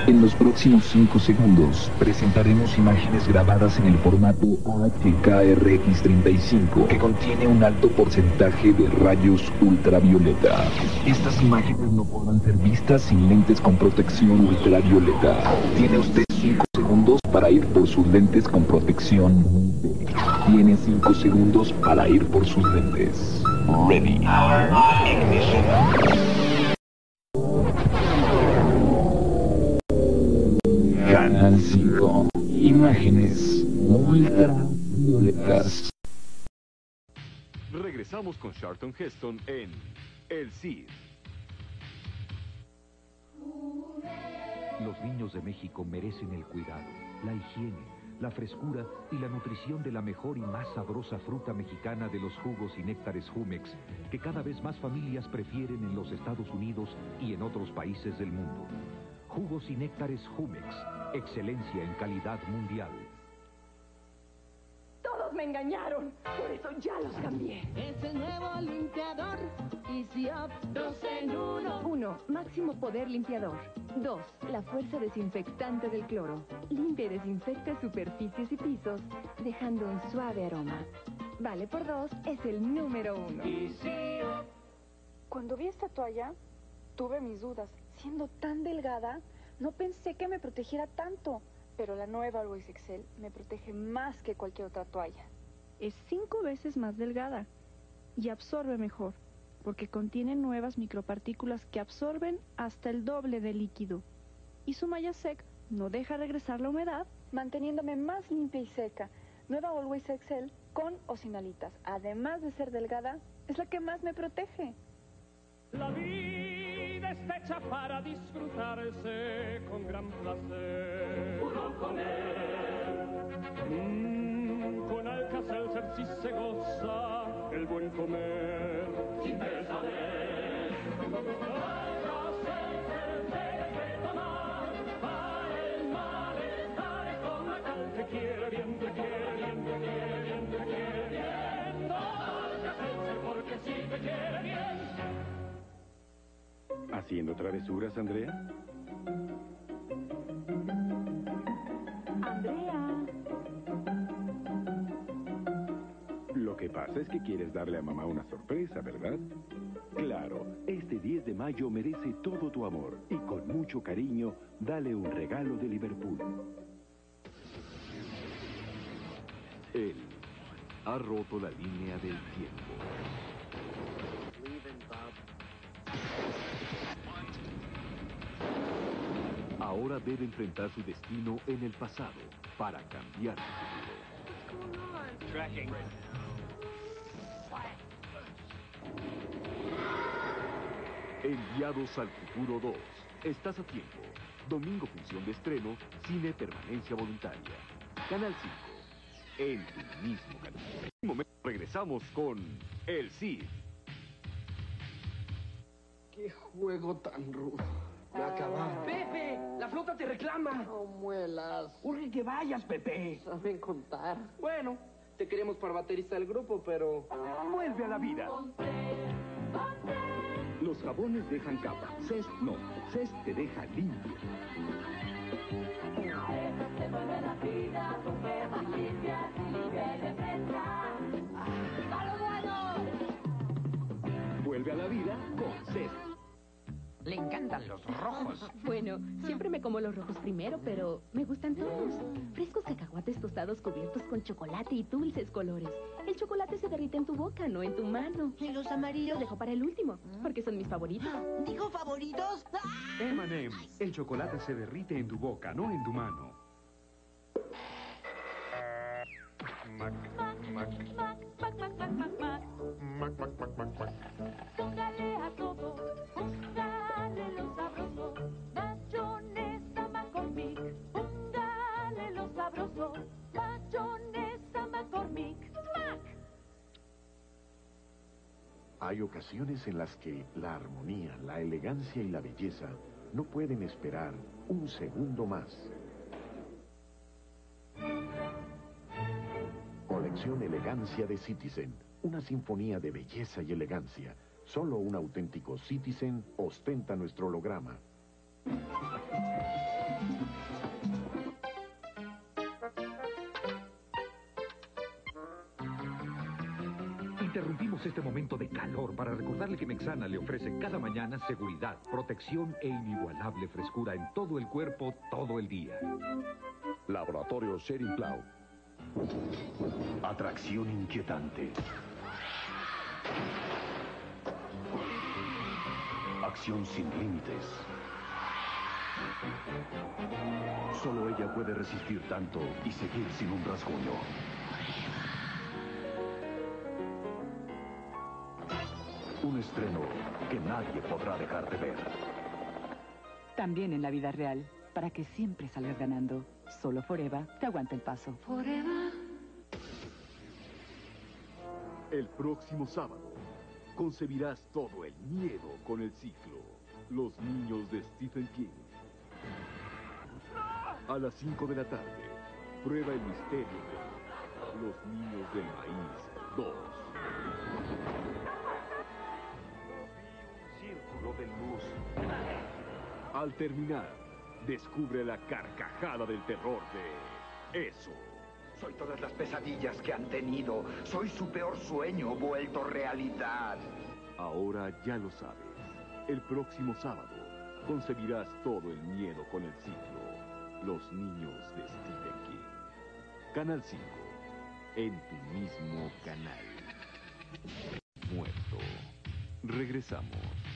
En los próximos 5 segundos presentaremos imágenes grabadas en el formato HKRX35 que contiene un alto porcentaje de rayos ultravioleta. Estas imágenes no podrán ser vistas sin lentes con protección ultravioleta. Tiene usted 5 segundos para ir por sus lentes con protección UV. Tiene 5 segundos para ir por sus lentes. Ready. Ignition. Canal 5. Imágenes ultravioletas. Regresamos con Charlton Heston en El Cid. Los niños de México merecen el cuidado, la higiene, la frescura y la nutrición de la mejor y más sabrosa fruta mexicana de los jugos y néctares Jumex, que cada vez más familias prefieren en los Estados Unidos y en otros países del mundo. Jugos y néctares Jumex, excelencia en calidad mundial. Todos me engañaron, por eso ya los cambié. Es el nuevo limpiador Easy Up 2 en 1. 1. Máximo poder limpiador. 2. La fuerza desinfectante del cloro. Limpia y desinfecta superficies y pisos, dejando un suave aroma. Vale por 2, es el número 1. Easy Up. Cuando vi esta toalla, tuve mis dudas. Siendo tan delgada, no pensé que me protegiera tanto. Pero la nueva Always Excel me protege más que cualquier otra toalla. Es 5 veces más delgada y absorbe mejor, porque contiene nuevas micropartículas que absorben hasta el doble de líquido. Y su malla sec no deja regresar la humedad, manteniéndome más limpia y seca. Nueva Always Excel con o sin alitas. Además de ser delgada, es la que más me protege. La vida está hecha para disfrutarse con gran placer. Puro comer. Con Alka-Seltzer sí se goza el buen comer. Sin pesadez. Alka-Seltzer debes de tomar para el malestar estomacal. Te quiere bien, te quiere bien, te quiere bien, te quiere bien. Alka-Seltzer porque sí te quiere bien. ¿Haciendo travesuras, Andrea? Andrea. Lo que pasa es que quieres darle a mamá una sorpresa, ¿verdad? Claro, este 10 de mayo merece todo tu amor y con mucho cariño, dale un regalo de Liverpool. Él ha roto la línea del tiempo. Ahora debe enfrentar su destino en el pasado para cambiar su futuro. Enviados al futuro 2. Estás a tiempo. Domingo función de estreno, cine permanencia voluntaria. Canal 5. En tu mismo canal. En un momento regresamos con El Cid. ¡Qué juego tan rudo! Me acabaron. ¡Pepe! ¡La flota te reclama! No muelas. Urge que vayas, Pepe. Saben contar. Bueno, te queremos para baterista del grupo, pero... Vuelve a la vida. Los jabones dejan capa. Cest no. Cest te deja limpio. Vuelve a la vida con Cest. Le encantan los rojos. Bueno, siempre me como los rojos primero, pero me gustan todos. Frescos cacahuates tostados cubiertos con chocolate y dulces colores. El chocolate se derrite en tu boca, no en tu mano. ¿Y los amarillos? Los dejo para el último, porque son mis favoritos. ¿Dijo favoritos? M&M's. El chocolate se derrite en tu boca, no en tu mano. Mac, mac, mac, mac, mac, mac, mac, mac, mac. Mac, mac, mac, mac, mac. Póngale a todo, póngale lo sabroso. Mayonesa McCormick, póngale lo sabroso. Mayonesa McCormick. ¡Mac! Hay ocasiones en las que la armonía, la elegancia y la belleza no pueden esperar un segundo más. Colección Elegancia de Citizen. Una sinfonía de belleza y elegancia. Solo un auténtico Citizen ostenta nuestro holograma. Interrumpimos este momento de calor para recordarle que Mexana le ofrece cada mañana seguridad, protección e inigualable frescura en todo el cuerpo, todo el día. Laboratorio Schering-Plough. Atracción inquietante. Acción sin límites. Solo ella puede resistir tanto y seguir sin un rasguño. Un estreno que nadie podrá dejar de ver. También en la vida real, para que siempre salgas ganando. Solo Foreva te aguanta el paso. Foreva. El próximo sábado, concebirás todo el miedo con el ciclo Los Niños de Stephen King. A las 5 de la tarde, prueba el misterio de Los Niños del Maíz 2. Círculo de luz. Al terminar, descubre la carcajada del terror de Eso. Soy todas las pesadillas que han tenido. Soy su peor sueño vuelto realidad. Ahora ya lo sabes. El próximo sábado, concebirás todo el miedo con el ciclo Los Niños de Stephen King. Canal 5. En tu mismo canal. Muerto. Regresamos.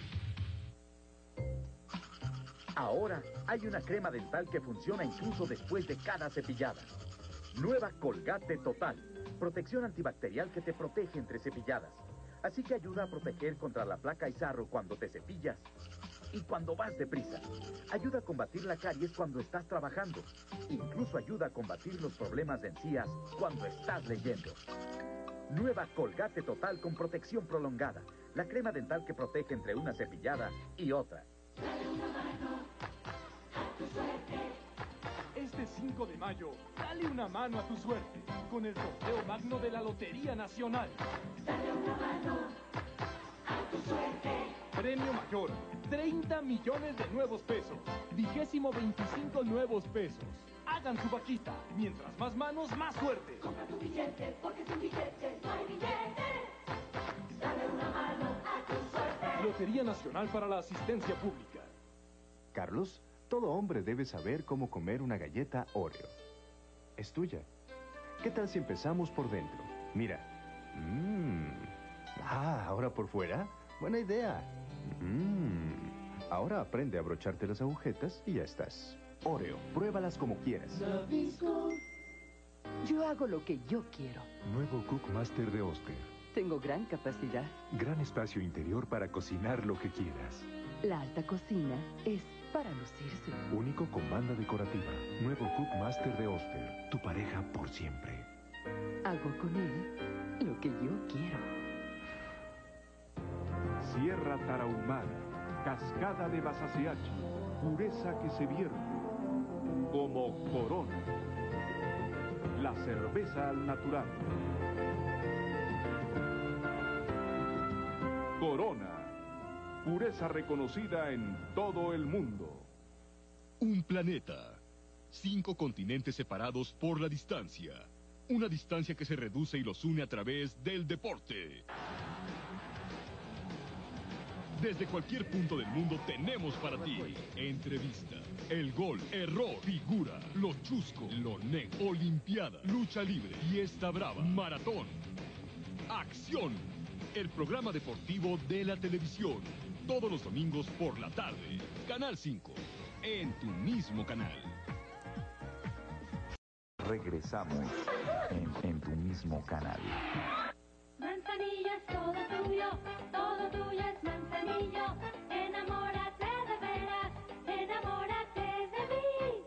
Ahora hay una crema dental que funciona incluso después de cada cepillada. Nueva Colgate Total. Protección antibacterial que te protege entre cepilladas. Así que ayuda a proteger contra la placa y sarro cuando te cepillas y cuando vas deprisa. Ayuda a combatir la caries cuando estás trabajando. Incluso ayuda a combatir los problemas de encías cuando estás leyendo. Nueva Colgate Total con protección prolongada. La crema dental que protege entre una cepillada y otra. Dale una mano a tu suerte. Este 5 de mayo, dale una mano a tu suerte con el sorteo magno de la Lotería Nacional. Dale una mano a tu suerte. Premio mayor, 30 millones de nuevos pesos. 25 nuevos pesos. Hagan su vaquita. Mientras más manos, más suerte. Compra tu billete, porque sin billete no hay billete. Dale una mano a tu suerte. Lotería Nacional para la Asistencia Pública. Carlos, todo hombre debe saber cómo comer una galleta Oreo. Es tuya. ¿Qué tal si empezamos por dentro? Mira. Ahora por fuera. Buena idea. Ahora aprende a abrocharte las agujetas y ya estás. Oreo, pruébalas como quieras. Yo hago lo que yo quiero. Nuevo Cookmaster de Oster. Tengo gran capacidad. Gran espacio interior para cocinar lo que quieras. La alta cocina es para lucirse. Único con banda decorativa. Nuevo Cookmaster de Oster. Tu pareja por siempre. Hago con él lo que yo quiero. Sierra Tarahumara, cascada de Basaseachi, pureza que se vierte, como Corona, la cerveza al natural. Corona, pureza reconocida en todo el mundo. Un planeta, 5 continentes separados por la distancia, una distancia que se reduce y los une a través del deporte. Desde cualquier punto del mundo tenemos para ti entrevista, el gol, error, figura, lo chusco, lo negro, olimpiada, lucha libre, fiesta brava, maratón, acción, el programa deportivo de la televisión, todos los domingos por la tarde, Canal 5, en tu mismo canal. Regresamos en tu mismo canal. Manzanillo es todo tuyo es Manzanillo. Enamórate de veras, enamórate de mí.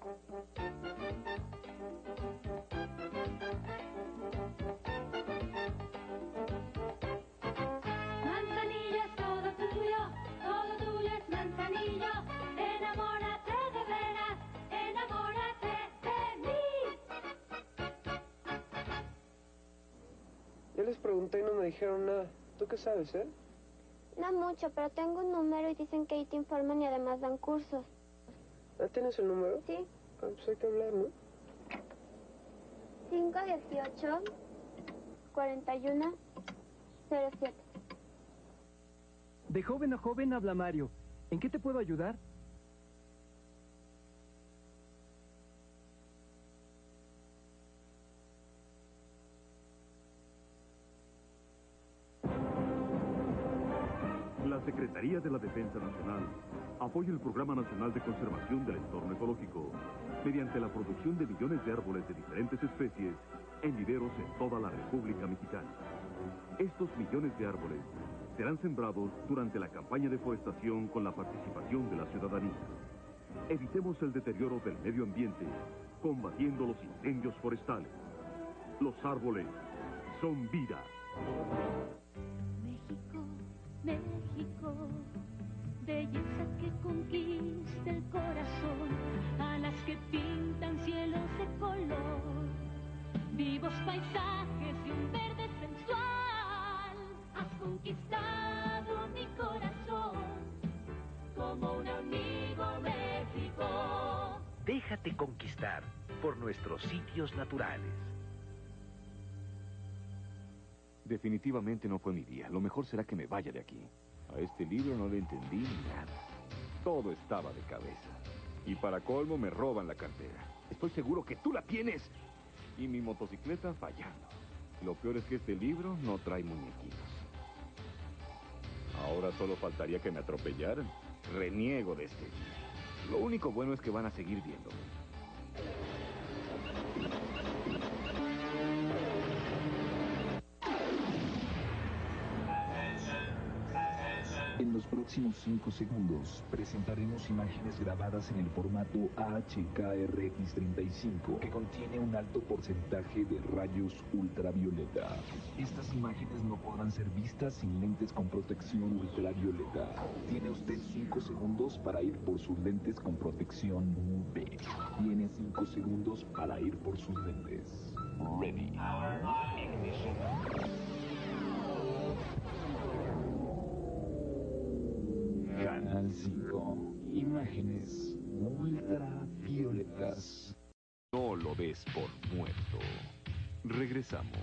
Manzanillo es todo tuyo es Manzanillo. Enamórate de veras, enamórate de mí. Yo les pregunté y no me dijeron nada. ¿Tú qué sabes, No mucho, pero tengo un número y dicen que ahí te informan y además dan cursos. ¿Tienes el número? Sí. Ah, pues hay que hablar, ¿no? 518 41 07. De joven a joven habla Mario. ¿En qué te puedo ayudar? La Secretaría de la Defensa Nacional apoya el Programa Nacional de Conservación del Entorno Ecológico mediante la producción de millones de árboles de diferentes especies en viveros en toda la República Mexicana. Estos millones de árboles serán sembrados durante la campaña de forestación con la participación de la ciudadanía. Evitemos el deterioro del medio ambiente combatiendo los incendios forestales. Los árboles son vida. México, belleza que conquista el corazón, alas que pintan cielos de color, vivos paisajes y un verde sensual. Has conquistado mi corazón como un amigo México. Déjate conquistar por nuestros sitios naturales. Definitivamente no fue mi día. Lo mejor será que me vaya de aquí. A este libro no le entendí nada. Todo estaba de cabeza. Y para colmo me roban la cartera. Estoy seguro que tú la tienes. Y mi motocicleta fallando. Lo peor es que este libro no trae muñequitos. Ahora solo faltaría que me atropellaran. Reniego de este día. Lo único bueno es que van a seguir viéndome. En los próximos 5 segundos presentaremos imágenes grabadas en el formato HKRX35 que contiene un alto porcentaje de rayos ultravioleta. Estas imágenes no podrán ser vistas sin lentes con protección ultravioleta. Tiene usted 5 segundos para ir por sus lentes con protección UV. Tiene 5 segundos para ir por sus lentes. Ready. Ignition. Canal 5. Imágenes ultravioletas. No lo des por muerto. Regresamos.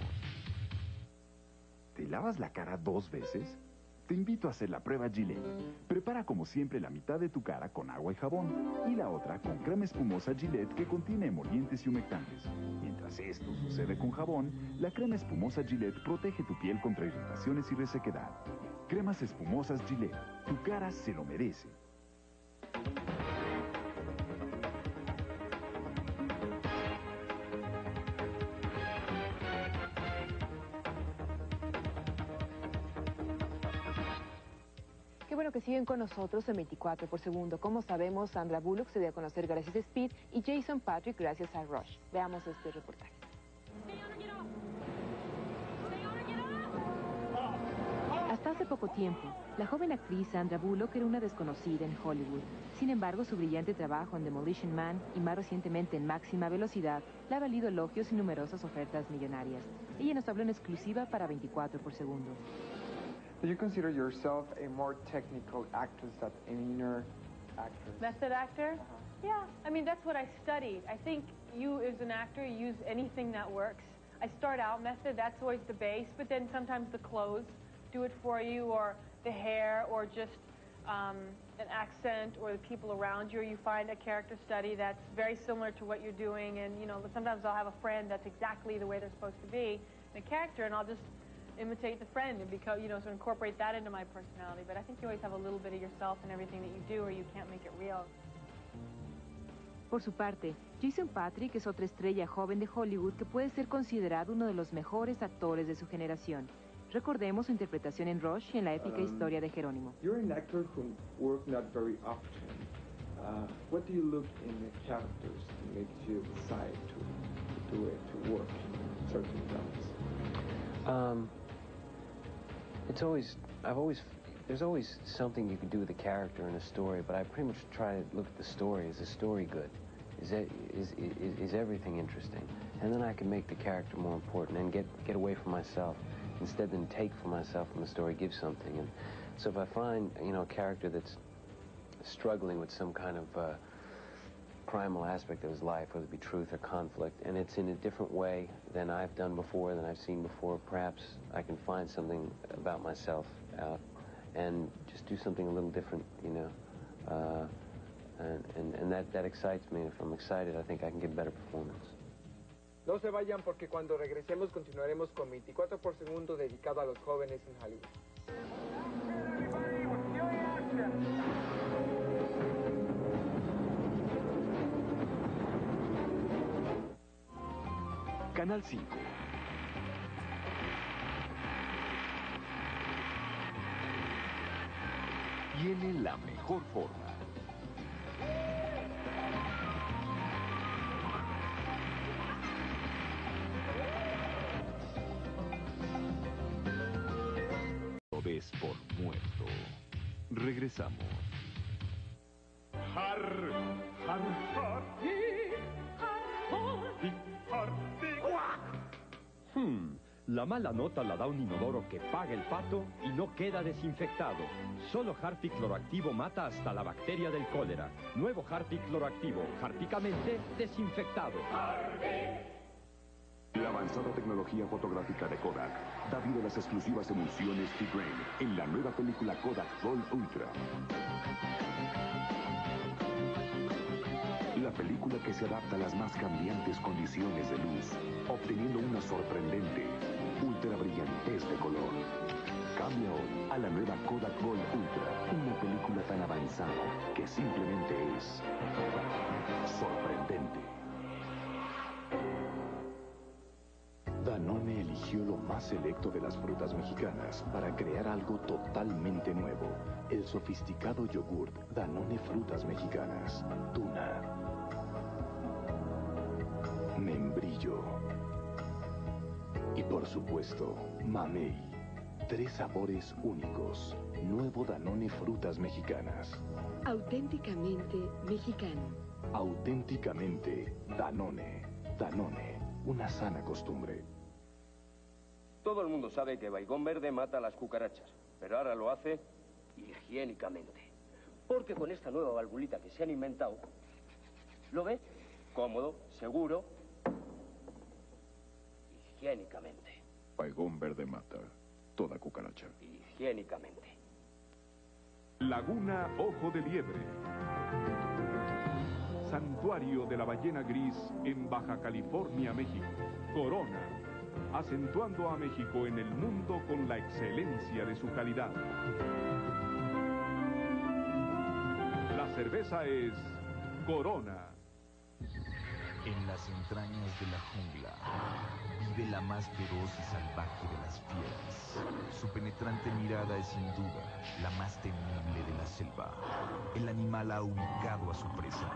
¿Te lavas la cara 2 veces? Te invito a hacer la prueba Gillette. Prepara como siempre la mitad de tu cara con agua y jabón y la otra con crema espumosa Gillette que contiene emolientes y humectantes. Mientras esto sucede con jabón, la crema espumosa Gillette protege tu piel contra irritaciones y resequedad. Cremas espumosas Gillette. Tu cara se lo merece. Qué bueno que siguen con nosotros en 24 por segundo. Como sabemos, Sandra Bullock se dio a conocer gracias a Speed y Jason Patric gracias a Rush. Veamos este reportaje. Hasta hace poco tiempo, la joven actriz Sandra Bullock era una desconocida en Hollywood. Sin embargo, su brillante trabajo en Demolition Man y más recientemente en Máxima Velocidad le ha valido elogios y numerosas ofertas millonarias. Ella nos habló en exclusiva para 24 por segundo. Do you consider yourself a more technical actress than an inner actress? Method actor? Yeah, I mean, that's what I studied. I think you, as an actor, use anything that works. I start out method, that's always the base, but then sometimes the clothes do it for you, or the hair, or just an accent, or the people around you, or you find a character study that's very similar to what you're doing, and, you know, sometimes I'll have a friend that's exactly the way they're supposed to be in a character, and I'll just imitate the friend and become, you know, so incorporate that into my personality. But I think you always have a little bit of yourself in everything that you do, or you can't make it real. Por su parte, Jason Patric es otra estrella joven de Hollywood que puede ser considerado uno de los mejores actores de su generación. Recordemos su interpretación en Rush y en la épica historia de Jerónimo. You're an actor who works not very often. What do you look in the characters that makes you decide to do it, to work in certain films? There's always something you can do with a character in a story, but I pretty much try to look at the story. Is the story good? Is everything interesting? And then I can make the character more important and get away from myself. Instead than take from myself from the story, give something. And so if I find, you know, a character that's struggling with some kind of primal aspect of his life, whether it be truth or conflict, and it's in a different way than I've done before, than I've seen before. Perhaps I can find something about myself out and just do something a little different, you know. And that excites me. If I'm excited, I think I can give a better performance. No se vayan porque cuando regresemos continuaremos con 24 por segundo dedicado a los jóvenes en Hollywood. Canal 5. Tiene la mejor forma. Lo des por muerto. Regresamos. La mala nota la da un inodoro que paga el pato y no queda desinfectado. Solo Harpic Cloroactivo mata hasta la bacteria del cólera. Nuevo Harpic Cloroactivo, hárpicamente desinfectado. La avanzada tecnología fotográfica de Kodak da vida a las exclusivas emulsiones T-Grain en la nueva película Kodak Gold Ultra. La película que se adapta a las más cambiantes condiciones de luz, obteniendo una sorprendente ultra brillantez de color. Cambia hoy a la nueva Kodak Gold Ultra, una película tan avanzada que simplemente es sorprendente. Danone eligió lo más selecto de las frutas mexicanas para crear algo totalmente nuevo. El sofisticado yogurt Danone Frutas Mexicanas. Tuna, membrillo y por supuesto, mamey. 3 sabores únicos. Nuevo Danone Frutas Mexicanas. Auténticamente mexicano. Auténticamente Danone. Danone, una sana costumbre. Todo el mundo sabe que Baigón Verde mata a las cucarachas, pero ahora lo hace higiénicamente. Porque con esta nueva valvulita que se han inventado, ¿lo ve? Cómodo, seguro, higiénicamente. Baigón Verde mata toda cucaracha. Higiénicamente. Laguna Ojo de Liebre. Santuario de la ballena gris en Baja California, México. Corona, acentuando a México en el mundo con la excelencia de su calidad. La cerveza es Corona. En las entrañas de la jungla vive la más feroz y salvaje de las fieras. Su penetrante mirada es sin duda la más temible de la selva. El animal ha ubicado a su presa.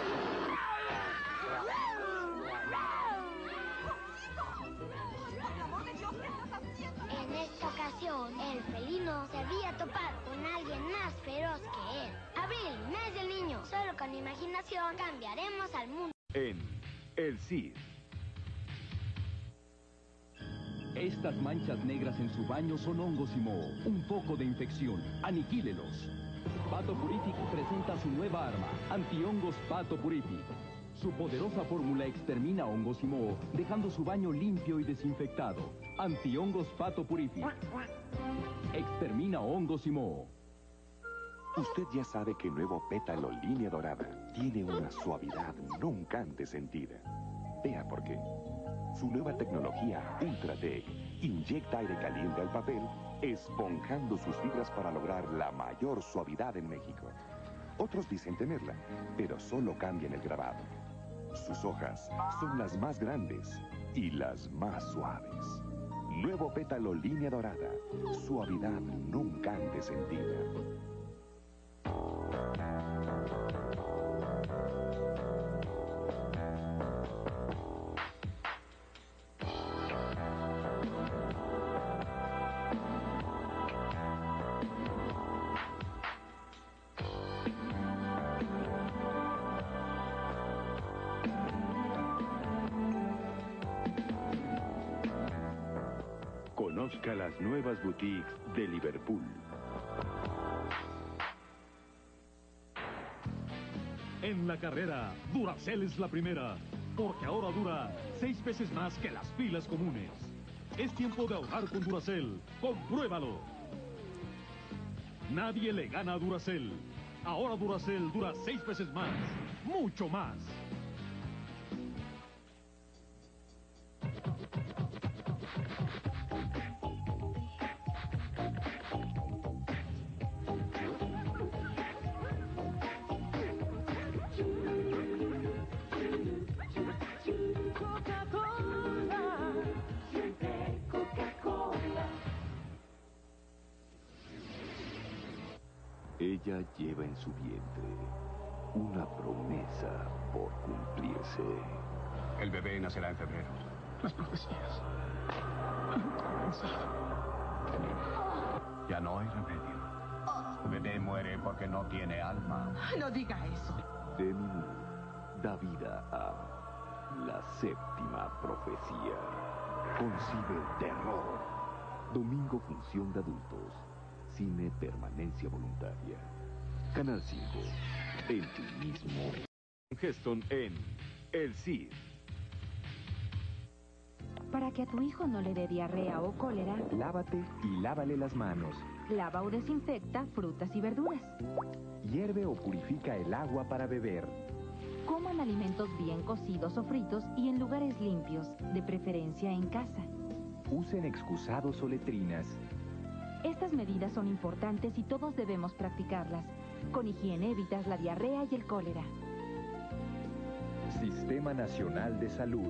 En esta ocasión, el felino se había topado con alguien más feroz que él. Abril, mes del niño. Solo con imaginación cambiaremos al mundo. En El Cid. Estas manchas negras en su baño son hongos y moho, un foco de infección. Aniquílelos. Pato Purific presenta su nueva arma, Antihongos Pato Purific. Su poderosa fórmula extermina hongos y moho, dejando su baño limpio y desinfectado. Antihongos Pato Purific. Extermina hongos y moho. Usted ya sabe que el nuevo pétalo línea dorada tiene una suavidad nunca antes sentida. Vea por qué. Su nueva tecnología Ultratech inyecta aire caliente al papel, esponjando sus fibras para lograr la mayor suavidad en México. Otros dicen tenerla, pero solo cambian el grabado. Sus hojas son las más grandes y las más suaves. Nuevo pétalo línea dorada, suavidad nunca antes sentida. Conozca las nuevas boutiques de Liverpool. En la carrera, Duracell es la primera, porque ahora dura 6 veces más que las pilas comunes. Es tiempo de ahorrar con Duracell. ¡Compruébalo! Nadie le gana a Duracell. Ahora Duracell dura 6 veces más. ¡Mucho más! Ella lleva en su vientre una promesa por cumplirse. El bebé nacerá en febrero. Las profecías han comenzado. Ya no hay remedio. El bebé muere porque no tiene alma. No diga eso. Demi Moore da vida a la séptima profecía. Concibe el terror. Domingo, función de adultos. Cine, permanencia voluntaria. Canal 5. En ti mismo. Heston en El Cid. Para que a tu hijo no le dé diarrea o cólera, lávate y lávale las manos. lava o desinfecta frutas y verduras. Hierve o purifica el agua para beber. Coman alimentos bien cocidos o fritos y en lugares limpios, de preferencia en casa. Usen excusados o letrinas. Estas medidas son importantes y todos debemos practicarlas. Con higiene evitas la diarrea y el cólera. Sistema Nacional de Salud.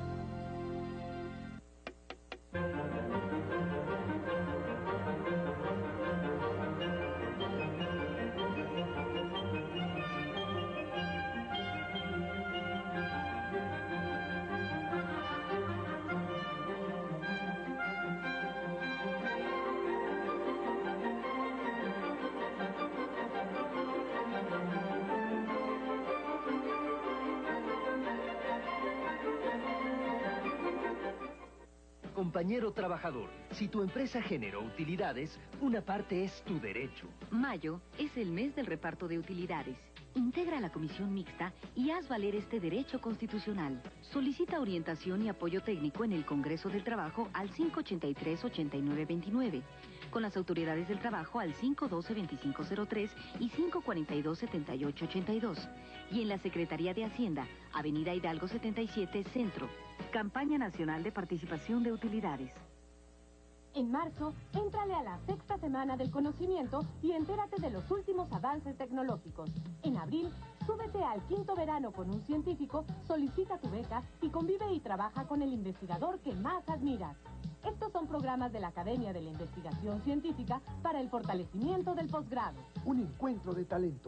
Compañero trabajador, si tu empresa generó utilidades, una parte es tu derecho. Mayo es el mes del reparto de utilidades. Integra la comisión mixta y haz valer este derecho constitucional. Solicita orientación y apoyo técnico en el Congreso del Trabajo al 583-8929, con las autoridades del trabajo al 512-2503 y 542-7882, y en la Secretaría de Hacienda, Avenida Hidalgo 77, Centro. Campaña Nacional de Participación de Utilidades. En marzo, éntrale a la sexta semana del conocimiento y entérate de los últimos avances tecnológicos. En abril, súbete al quinto verano con un científico, solicita tu beca y convive y trabaja con el investigador que más admiras. Estos son programas de la Academia de la Investigación Científica para el fortalecimiento del posgrado. Un encuentro de talentos.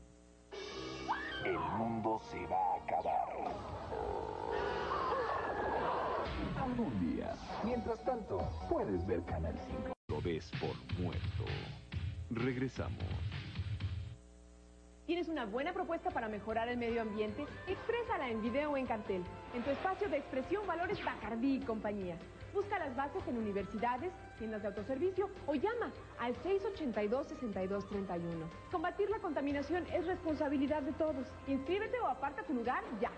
El mundo se va a acabar. Algún día. Mientras tanto, puedes ver Canal 5. Lo des por muerto. Regresamos. ¿Tienes una buena propuesta para mejorar el medio ambiente? Exprésala en video o en cartel. En tu espacio de expresión, valores Bacardí y compañía. Busca las bases en universidades, tiendas de autoservicio o llama al 682-6231. Combatir la contaminación es responsabilidad de todos. Inscríbete o aparta tu lugar ya.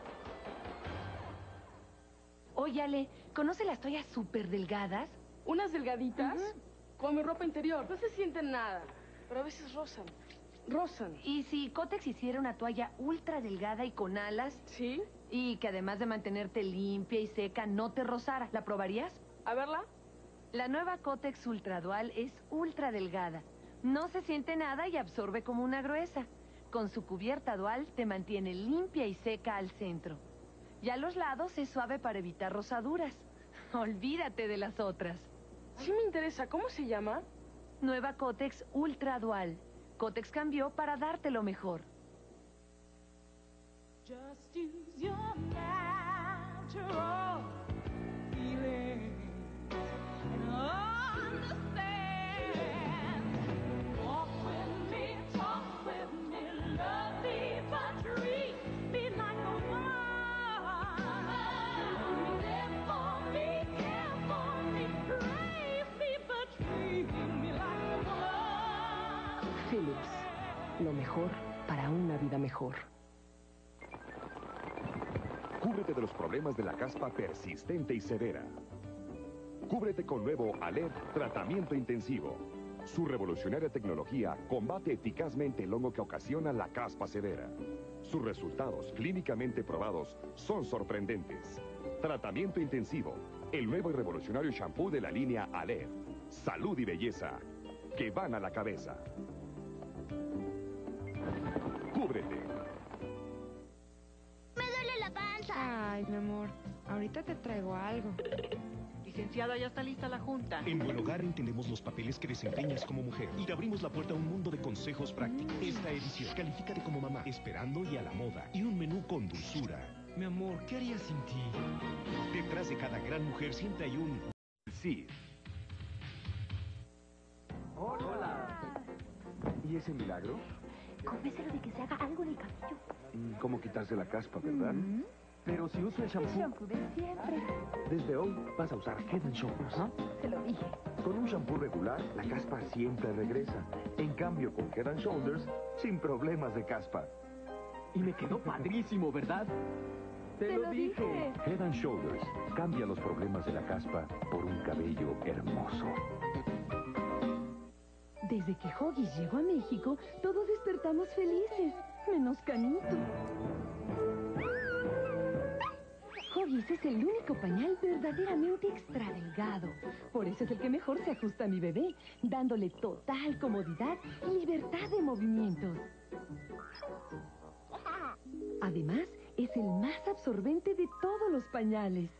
Oye, Ale, ¿conoce las toallas súper delgadas? ¿Unas delgaditas? Con mi ropa interior. No se sienten nada, pero a veces rozan. ¿Y si Kotex hiciera una toalla ultra delgada y con alas? ¿Sí? Y que además de mantenerte limpia y seca, no te rozara. ¿La probarías? A verla. La nueva Kotex Ultra Dual es ultra delgada. No se siente nada y absorbe como una gruesa. Con su cubierta dual te mantiene limpia y seca al centro. Y a los lados es suave para evitar rozaduras. Olvídate de las otras. Sí me interesa. ¿Cómo se llama? Nueva Kotex Ultra Dual. Kotex cambió para darte lo mejor. Just use your natural feeling and understand. Walk with me, talk with me, love me, but treat me like a woman. Live for me, care for me, praise me, but treat me like a woman. Philips, lo mejor para una vida mejor. Cúbrete de los problemas de la caspa persistente y severa. Cúbrete con nuevo Alert Tratamiento Intensivo. Su revolucionaria tecnología combate eficazmente el hongo que ocasiona la caspa severa. Sus resultados clínicamente probados son sorprendentes. Tratamiento Intensivo, el nuevo y revolucionario shampoo de la línea Alert. Salud y belleza, que van a la cabeza. Cúbrete. Me duele la panza. Ay, mi amor, ahorita te traigo algo. Licenciada, ya está lista la junta. En Buen Hogar entendemos los papeles que desempeñas como mujer y te abrimos la puerta a un mundo de consejos prácticos. Esta edición, califícate como mamá, esperando y a la moda, y un menú con dulzura. Mi amor, ¿qué harías sin ti? Detrás de cada gran mujer siempre hay un... Sí. Hola. ¿Y ese milagro? Convéncelo de que se haga algo en el cabello. ¿Cómo quitarse la caspa, verdad? Pero si uso el shampoo... El shampoo de siempre. Desde hoy vas a usar Head & Shoulders. Se lo dije. Con un shampoo regular, la caspa siempre regresa. En cambio, con Head & Shoulders, sin problemas de caspa. Y me quedó padrísimo, ¿verdad? Te lo dije. Head & Shoulders cambia los problemas de la caspa por un cabello hermoso. Desde que Huggies llegó a México, todos despertamos felices, menos Canito. Huggies es el único pañal verdaderamente extra delgado. Por eso es el que mejor se ajusta a mi bebé, dándole total comodidad y libertad de movimientos. Además, es el más absorbente de todos los pañales.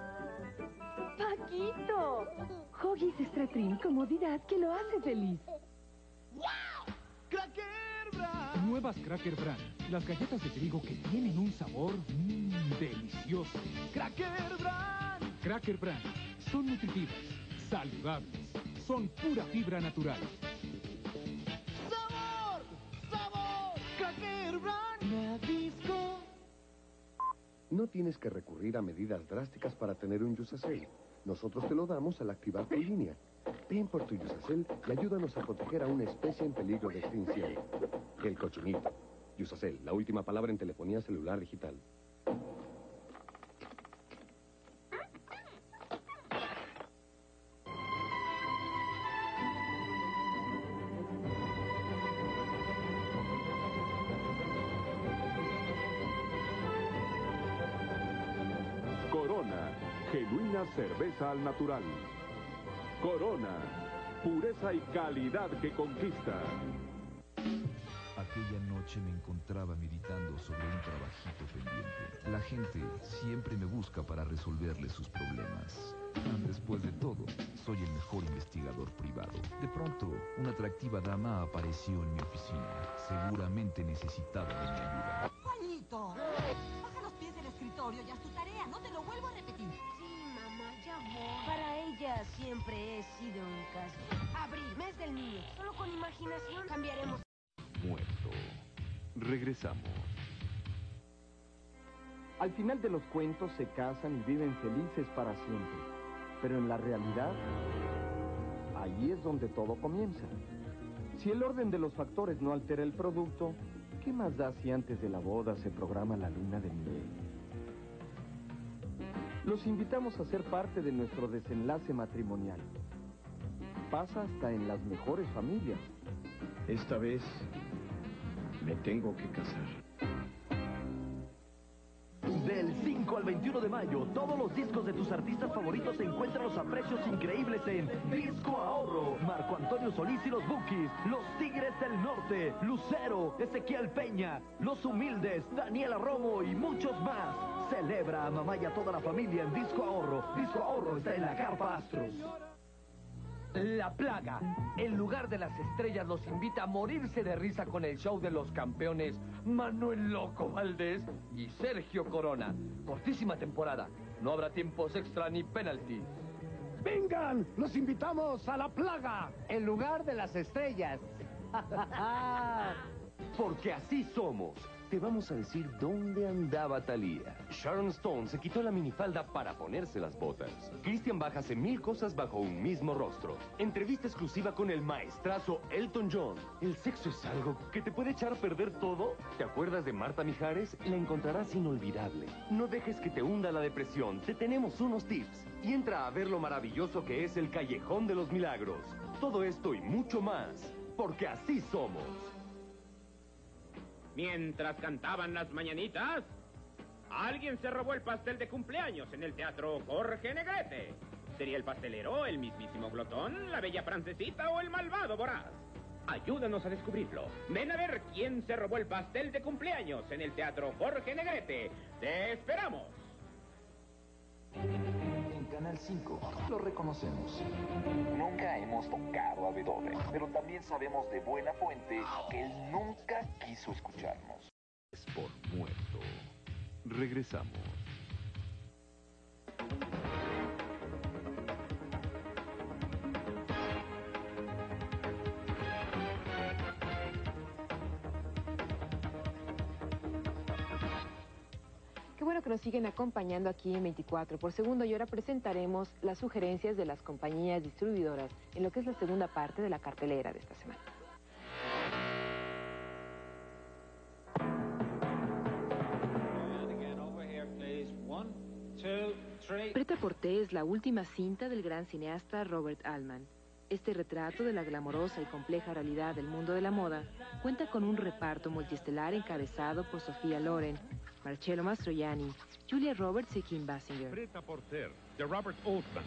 ¡Paquito! Huggies Extra Trim, comodidad que lo hace feliz. ¡Cracker Brand! Nuevas Cracker Brand. Las galletas de trigo que tienen un sabor delicioso. ¡Cracker Brand! Cracker Brand. Son nutritivas, saludables, son pura fibra natural. ¡Sabor! ¡Sabor! ¡Cracker Brand! ¡Nabisco! No tienes que recurrir a medidas drásticas para tener un Yusacel. Nosotros te lo damos al activar tu línea. Ven por tu Yusacel y ayúdanos a proteger a una especie en peligro de extinción. El cochinito. Yusacel, la última palabra en telefonía celular digital. Corona, genuina cerveza al natural. Corona, pureza y calidad que conquista. Aquella noche me encontraba meditando sobre un trabajito pendiente. La gente siempre me busca para resolverle sus problemas. Después de todo, soy el mejor investigador privado. De pronto, una atractiva dama apareció en mi oficina. Seguramente necesitaba de mi ayuda. ¡Juanito! Baja los pies del escritorio y haz tu tarea. No te lo vuelvo a repetir. Sí, mamá, ya voy. Para ella siempre he sido un caso. Abril, mes del niño. Solo con imaginación cambiaremos. Muerto. Regresamos. Al final de los cuentos se casan y viven felices para siempre. Pero en la realidad, allí es donde todo comienza. Si el orden de los factores no altera el producto, ¿qué más da si antes de la boda se programa la luna de miel? Los invitamos a ser parte de nuestro desenlace matrimonial. Pasa hasta en las mejores familias. Esta vez me tengo que casar. Del 5 al 21 de mayo, todos los discos de tus artistas favoritos se encuentran a precios increíbles en Disco Ahorro. Marco Antonio Solís y los Bukis, Los Tigres del Norte, Lucero, Ezequiel Peña, Los Humildes, Daniela Romo y muchos más. Celebra a mamá y a toda la familia en Disco Ahorro. Disco Ahorro está en la Carpa Astros. La Plaga, el lugar de las estrellas, los invita a morirse de risa con el show de los campeones Manuel Loco Valdés y Sergio Corona. Cortísima temporada, no habrá tiempos extra ni penalti. ¡Vengan! ¡Los invitamos a La Plaga! El lugar de las estrellas. Porque así somos. te vamos a decir dónde andaba Thalía. Sharon Stone se quitó la minifalda para ponerse las botas. Christian Bach hace 1000 cosas bajo un mismo rostro. Entrevista exclusiva con el maestrazo Elton John. ¿El sexo es algo que te puede echar a perder todo? ¿Te acuerdas de Marta Mijares? La encontrarás inolvidable. No dejes que te hunda la depresión. Te tenemos unos tips. Y entra a ver lo maravilloso que es el Callejón de los Milagros. Todo esto y mucho más, porque así somos. Mientras cantaban las mañanitas, alguien se robó el pastel de cumpleaños en el Teatro Jorge Negrete. ¿Sería el pastelero, el mismísimo glotón, la bella francesita o el malvado voraz? Ayúdanos a descubrirlo. Ven a ver quién se robó el pastel de cumpleaños en el Teatro Jorge Negrete. ¡Te esperamos! En Canal 5 lo reconocemos. Nunca hemos tocado a Beethoven, pero también sabemos de buena fuente que él nunca quiso escucharnos. Es por muerto. Regresamos. Qué bueno que nos siguen acompañando aquí en 24 por segundo y ahora presentaremos las sugerencias de las compañías distribuidoras en lo que es la segunda parte de la cartelera de esta semana. Prêt-à-porter es la última cinta del gran cineasta Robert Altman. Este retrato de la glamorosa y compleja realidad del mundo de la moda cuenta con un reparto multiestelar encabezado por Sofía Loren, Marcello Mastroianni, Julia Roberts y Kim Basinger. Prêt-à-porter de Robert Altman.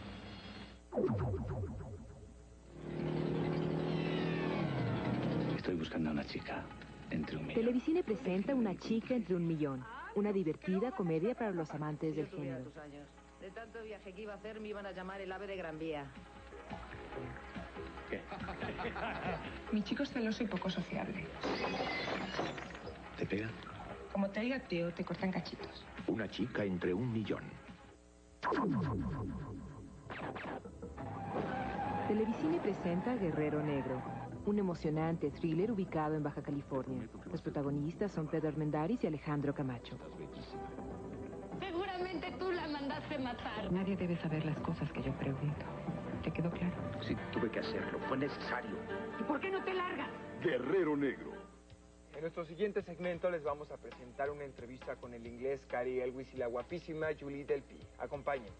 Estoy buscando a una chica entre un millón. Televicine presenta Una chica entre un millón, una divertida comedia para los amantes del género. De tanto viaje que iba a hacer me iban a llamar el ave de Gran Vía. ¿Qué? Mi chico es celoso y poco sociable. ¿Te pega? Como te diga tío, te cortan cachitos. Una chica entre un millón. Televicine presenta Guerrero Negro, un emocionante thriller ubicado en Baja California. Los protagonistas son Pedro Armendáriz y Alejandro Camacho. Seguramente tú la mandaste matar. Nadie debe saber las cosas que yo pregunto. ¿Te quedó claro? Sí, tuve que hacerlo. Fue necesario. ¿Y por qué no te largas? Guerrero Negro. En nuestro siguiente segmento les vamos a presentar una entrevista con el inglés Cary Elwes y la guapísima Julie Delpy. Acompáñenos.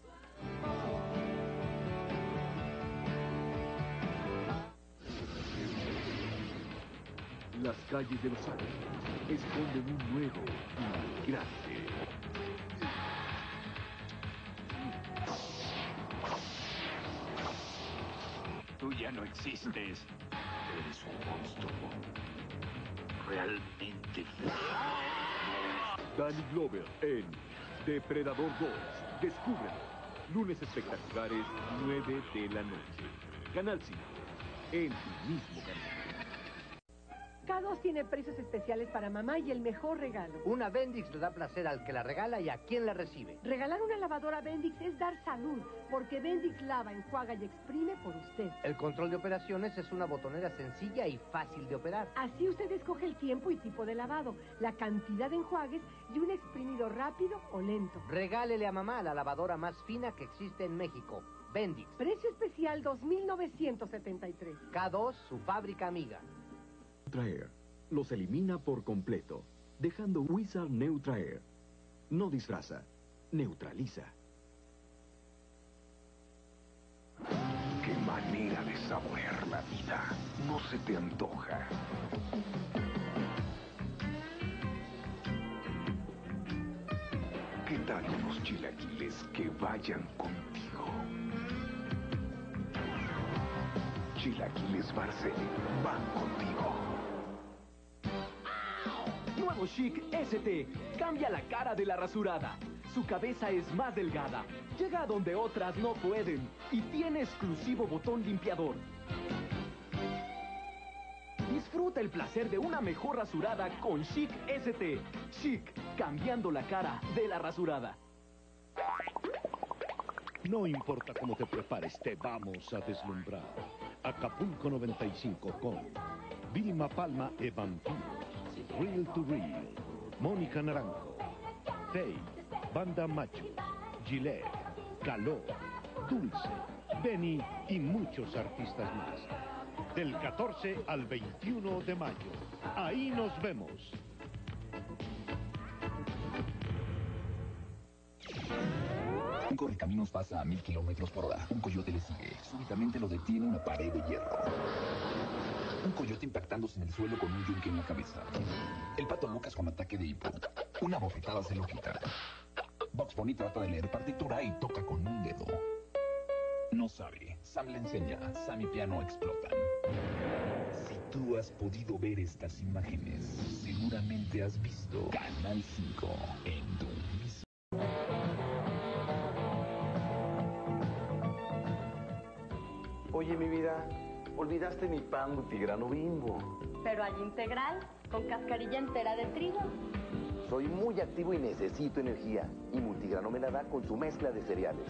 Las calles de Los Ángeles esconden un nuevo y grande. Tú ya no existes. Eres un monstruo. Realmente feo. Danny Glover en Depredador 2. Descúbrelo. Lunes espectaculares, 9 de la noche. Canal 5. En tu mismo canal. K2 tiene precios especiales para mamá y el mejor regalo. Una Bendix le da placer al que la regala y a quien la recibe. Regalar una lavadora Bendix es dar salud, porque Bendix lava, enjuaga y exprime por usted. El control de operaciones es una botonera sencilla y fácil de operar. Así usted escoge el tiempo y tipo de lavado, la cantidad de enjuagues y un exprimido rápido o lento. Regálele a mamá la lavadora más fina que existe en México. Bendix. Precio especial 2,973. K2, su fábrica amiga. Neutraer los elimina por completo, dejando Wizard Neutraer. No disfraza, neutraliza. Qué manera de saborear la vida. No se te antoja. ¿Qué tal unos chilaquiles que vayan contigo? Chilaquiles Barcel van contigo. Nuevo Chic ST. Cambia la cara de la rasurada. Su cabeza es más delgada. Llega a donde otras no pueden. Y tiene exclusivo botón limpiador. Disfruta el placer de una mejor rasurada con Chic ST. Chic, cambiando la cara de la rasurada. No importa cómo te prepares, te vamos a deslumbrar. Acapulco 95 con Vilma Palma e Vampiro. Real to Real, Mónica Naranjo, Faye, Banda Macho, Gillette, Caló, Dulce, Benny y muchos artistas más. Del 14 al 21 de mayo. Ahí nos vemos. Un correcaminos pasa a 1000 km/h. Un coyote le sigue. Súbitamente lo detiene una pared de hierro. Un coyote impactándose en el suelo con un yunque en la cabeza. El pato Lucas con ataque de hipo. Una bofetada se lo quita. Bugs Bunny trata de leer partitura y toca con un dedo. No sabe. Sam le enseña. Sam y piano explotan. Si tú has podido ver estas imágenes, seguramente has visto Canal 5 en tu mismo. Oye, mi vida, olvidaste mi pan multigrano Bimbo. Pero hay integral, con cascarilla entera de trigo. Soy muy activo y necesito energía. Y multigrano me la da con su mezcla de cereales.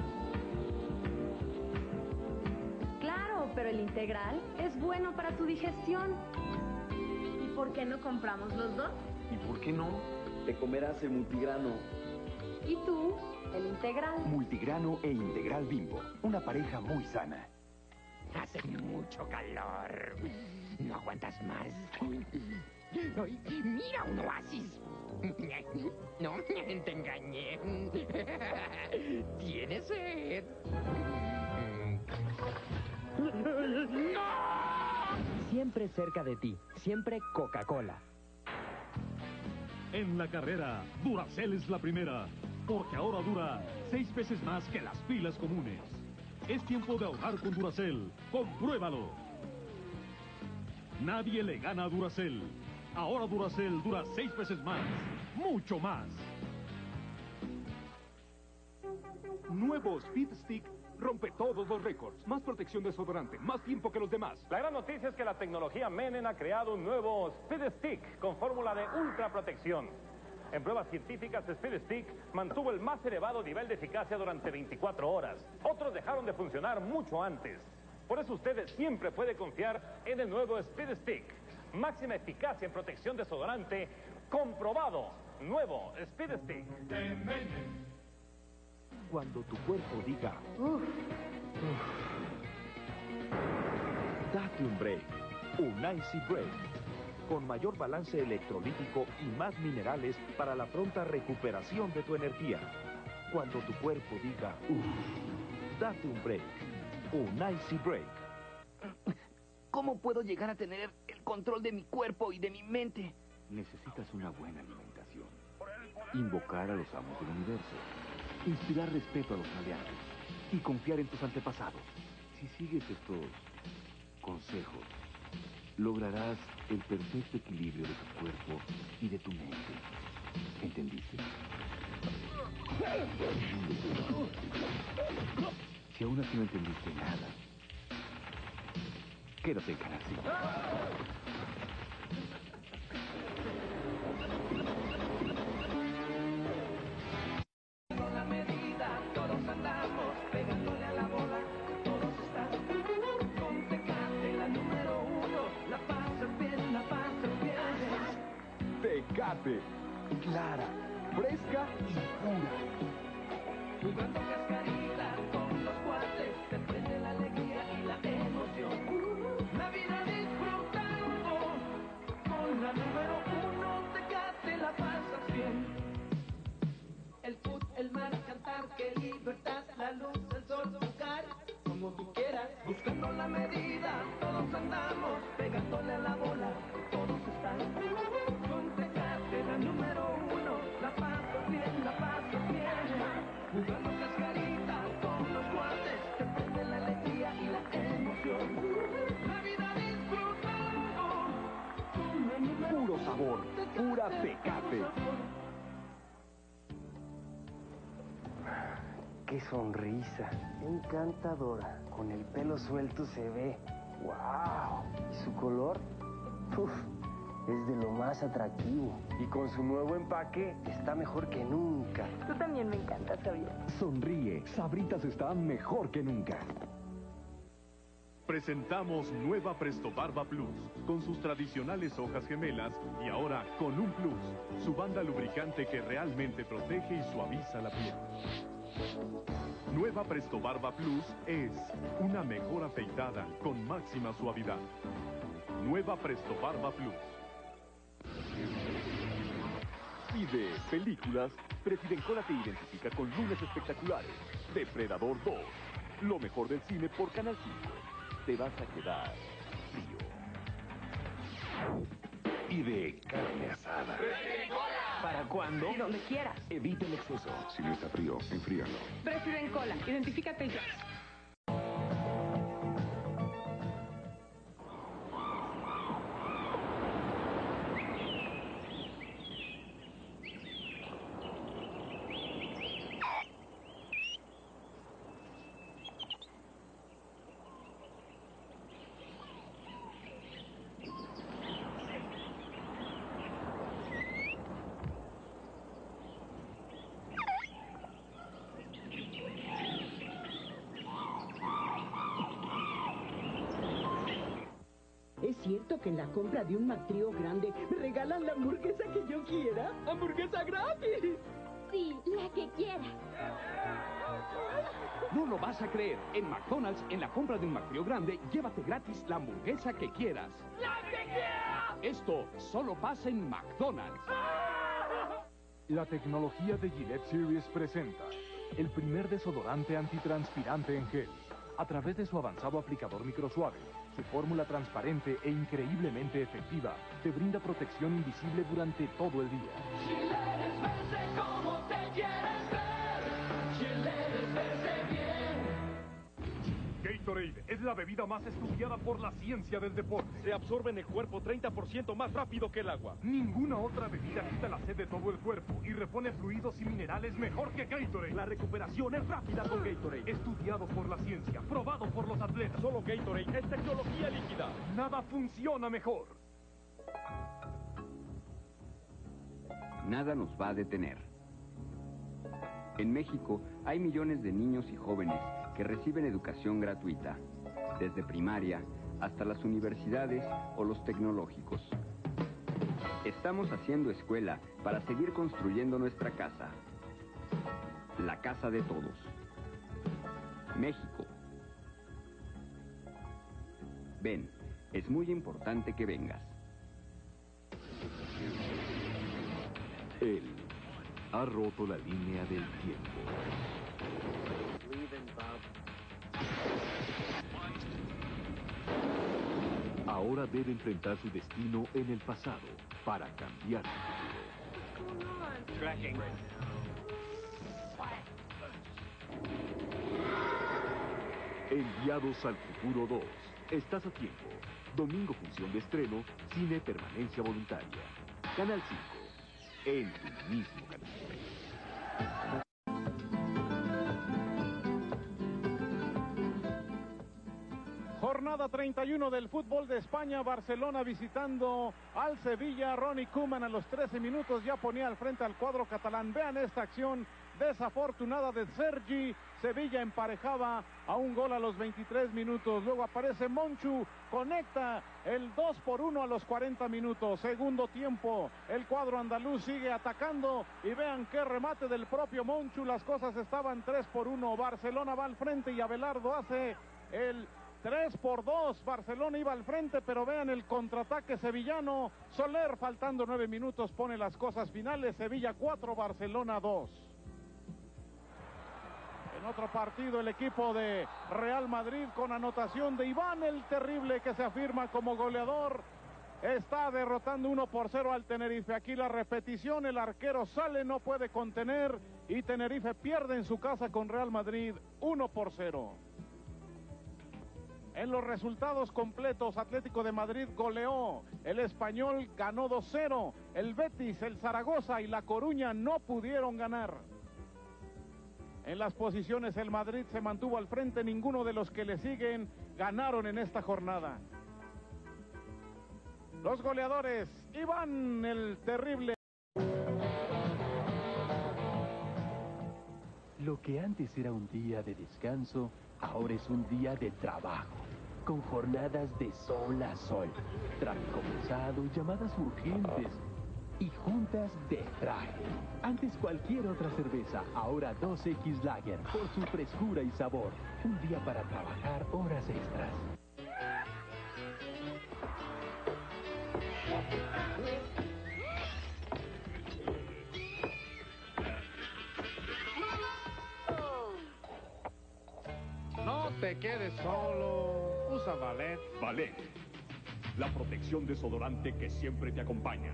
Claro, pero el integral es bueno para tu digestión. ¿Y por qué no compramos los dos? ¿Y por qué no? Te comerás el multigrano. ¿Y tú? El integral. Multigrano e integral Bimbo. Una pareja muy sana. Hace mucho calor. ¿No aguantas más? Ay, mira un oasis. No, te engañé. ¿Tienes sed? ¡No! Siempre cerca de ti. Siempre Coca-Cola. En la carrera, Duracell es la primera. Porque ahora dura 6 veces más que las pilas comunes. Es tiempo de ahorrar con Duracell. ¡Compruébalo! Nadie le gana a Duracell. Ahora Duracell dura 6 veces más. ¡Mucho más! Nuevo Speed Stick rompe todos los récords. Más protección desodorante, más tiempo que los demás. La gran noticia es que la tecnología Mennen ha creado un nuevo Speed Stick con fórmula de ultra protección. En pruebas científicas, Speed Stick mantuvo el más elevado nivel de eficacia durante 24 horas. Otros dejaron de funcionar mucho antes. Por eso usted siempre puede confiar en el nuevo Speed Stick. Máxima eficacia en protección desodorante, comprobado. Nuevo Speed Stick. Cuando tu cuerpo diga date un break. Un Icy Break. Con mayor balance electrolítico y más minerales para la pronta recuperación de tu energía. Cuando tu cuerpo diga date un break. Un Icy Break. ¿Cómo puedo llegar a tener el control de mi cuerpo y de mi mente? Necesitas una buena alimentación. Invocar a los amos del universo. Inspirar respeto a los maleantes. Y confiar en tus antepasados. Si sigues estos consejos, lograrás el perfecto equilibrio de tu cuerpo y de tu mente. ¿Entendiste? Si aún así no entendiste nada, quédate en Canal 5. La medida, todos andamos pegándole a la bola. Todos están con Tecate, la número 1. La pasas bien, la pasas bien. Tecate, clara, fresca y pura. Jugando cascarita con los cuates, te prende la alegría y la emoción. La vida disfrutando con la número 1. Tecate, la pasas bien. El fútbol, el mar, cantar, que libertad, la luz, el sol, jugar, como tú quieras. Buscando la medida, todos andamos, pegándole a la bola, todos están. Con Tecate, la número 1, la pasas bien, la pasas bien. Jugando cascarita con los guantes, te prende la alegría y la emoción. La vida disfrutando con la número 1. Puro sabor, pura Tecate. ¡Qué sonrisa! Encantadora. Con el pelo suelto se ve. ¡Wow! ¿Y su color? ¡Uf! Es de lo más atractivo. Y con su nuevo empaque está mejor que nunca. Tú también me encantas, Javier. Sonríe. Sabritas está mejor que nunca. Presentamos nueva Presto Barba Plus, con sus tradicionales hojas gemelas y ahora con un plus, su banda lubricante que realmente protege y suaviza la piel. Nueva Presto Barba Plus es una mejor afeitada con máxima suavidad. Nueva Presto Barba Plus. Y de películas, Presidencola te identifica con lunes espectaculares. Depredador 2, lo mejor del cine por Canal 5. Te vas a quedar frío. Y de carne asada. ¿Para cuándo? Donde quieras. Evita el exceso. Si no está frío, enfríalo. Presidencola, identifícate ya. ¿Es cierto que en la compra de un McTrio grande me regalan la hamburguesa que yo quiera? ¡Hamburguesa gratis! Sí, la que quieras. No lo vas a creer. En McDonald's, en la compra de un McTrio grande, llévate gratis la hamburguesa que quieras. ¡La que quieras! Esto solo pasa en McDonald's. La tecnología de Gillette Series presenta el primer desodorante antitranspirante en gel. A través de su avanzado aplicador microsuave, su fórmula transparente e increíblemente efectiva te brinda protección invisible durante todo el día. Gillette, verse como te quieres ver. Gillette, verse bien. Gatorade es la bebida más estudiada por la ciencia del deporte. Se absorbe en el cuerpo 30% más rápido que el agua. Ninguna otra bebida quita la sed de todo el cuerpo y repone fluidos y minerales mejor que Gatorade. La recuperación es rápida con Gatorade. Estudiado por la ciencia, probado por los atletas. Solo Gatorade es tecnología líquida. Nada funciona mejor. Nada nos va a detener. En México hay millones de niños y jóvenes que reciben educación gratuita, desde primaria hasta las universidades o los tecnológicos. Estamos haciendo escuela para seguir construyendo nuestra casa, la casa de todos. México. Ven, es muy importante que vengas. Él ha roto la línea del tiempo. Ahora debe enfrentar su destino en el pasado para cambiar su futuro. Tracking. Enviados al futuro 2. Estás a tiempo. Domingo función de estreno, cine permanencia voluntaria. Canal 5. En tu mismo canal. Jornada 31 del fútbol de España, Barcelona visitando al Sevilla. Ronnie Koeman a los 13 minutos ya ponía al frente al cuadro catalán. Vean esta acción desafortunada de Sergi. Sevilla emparejaba a un gol a los 23 minutos. Luego aparece Monchu, conecta el 2-1 a los 40 minutos. Segundo tiempo, el cuadro andaluz sigue atacando y vean qué remate del propio Monchu. Las cosas estaban 3-1. Barcelona va al frente y Abelardo hace el 3-2, Barcelona iba al frente, pero vean el contraataque sevillano. Soler, faltando 9 minutos, pone las cosas finales. Sevilla 4, Barcelona 2. En otro partido, el equipo de Real Madrid, con anotación de Iván el Terrible, que se afirma como goleador, está derrotando 1-0 al Tenerife. Aquí la repetición, el arquero sale, no puede contener, y Tenerife pierde en su casa con Real Madrid 1-0. En los resultados completos, Atlético de Madrid goleó, el Español ganó 2-0, el Betis, el Zaragoza y la Coruña no pudieron ganar. En las posiciones, el Madrid se mantuvo al frente, ninguno de los que le siguen ganaron en esta jornada. Los goleadores, Iván el Terrible. Lo que antes era un día de descanso, ahora es un día de trabajo. con jornadas de sol a sol, tráfico pesado, llamadas urgentes y juntas de traje. Antes cualquier otra cerveza, ahora 2X Lager, por su frescura y sabor. Un día para trabajar horas extras. No te quedes solo. Usa Valet. Valet, la protección desodorante que siempre te acompaña.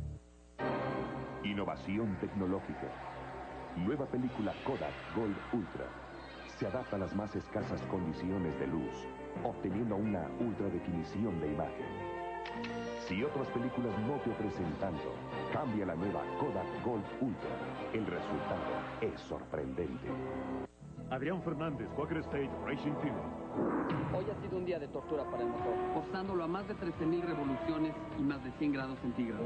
Innovación tecnológica. Nueva película Kodak Gold Ultra. Se adapta a las más escasas condiciones de luz, obteniendo una ultra definición de imagen. Si otras películas no te ofrecen tanto, cambia la nueva Kodak Gold Ultra. El resultado es sorprendente. Adrián Fernández, Quaker State Racing Team. Hoy ha sido un día de tortura para el motor, forzándolo a más de 13.000 revoluciones y más de 100 grados centígrados.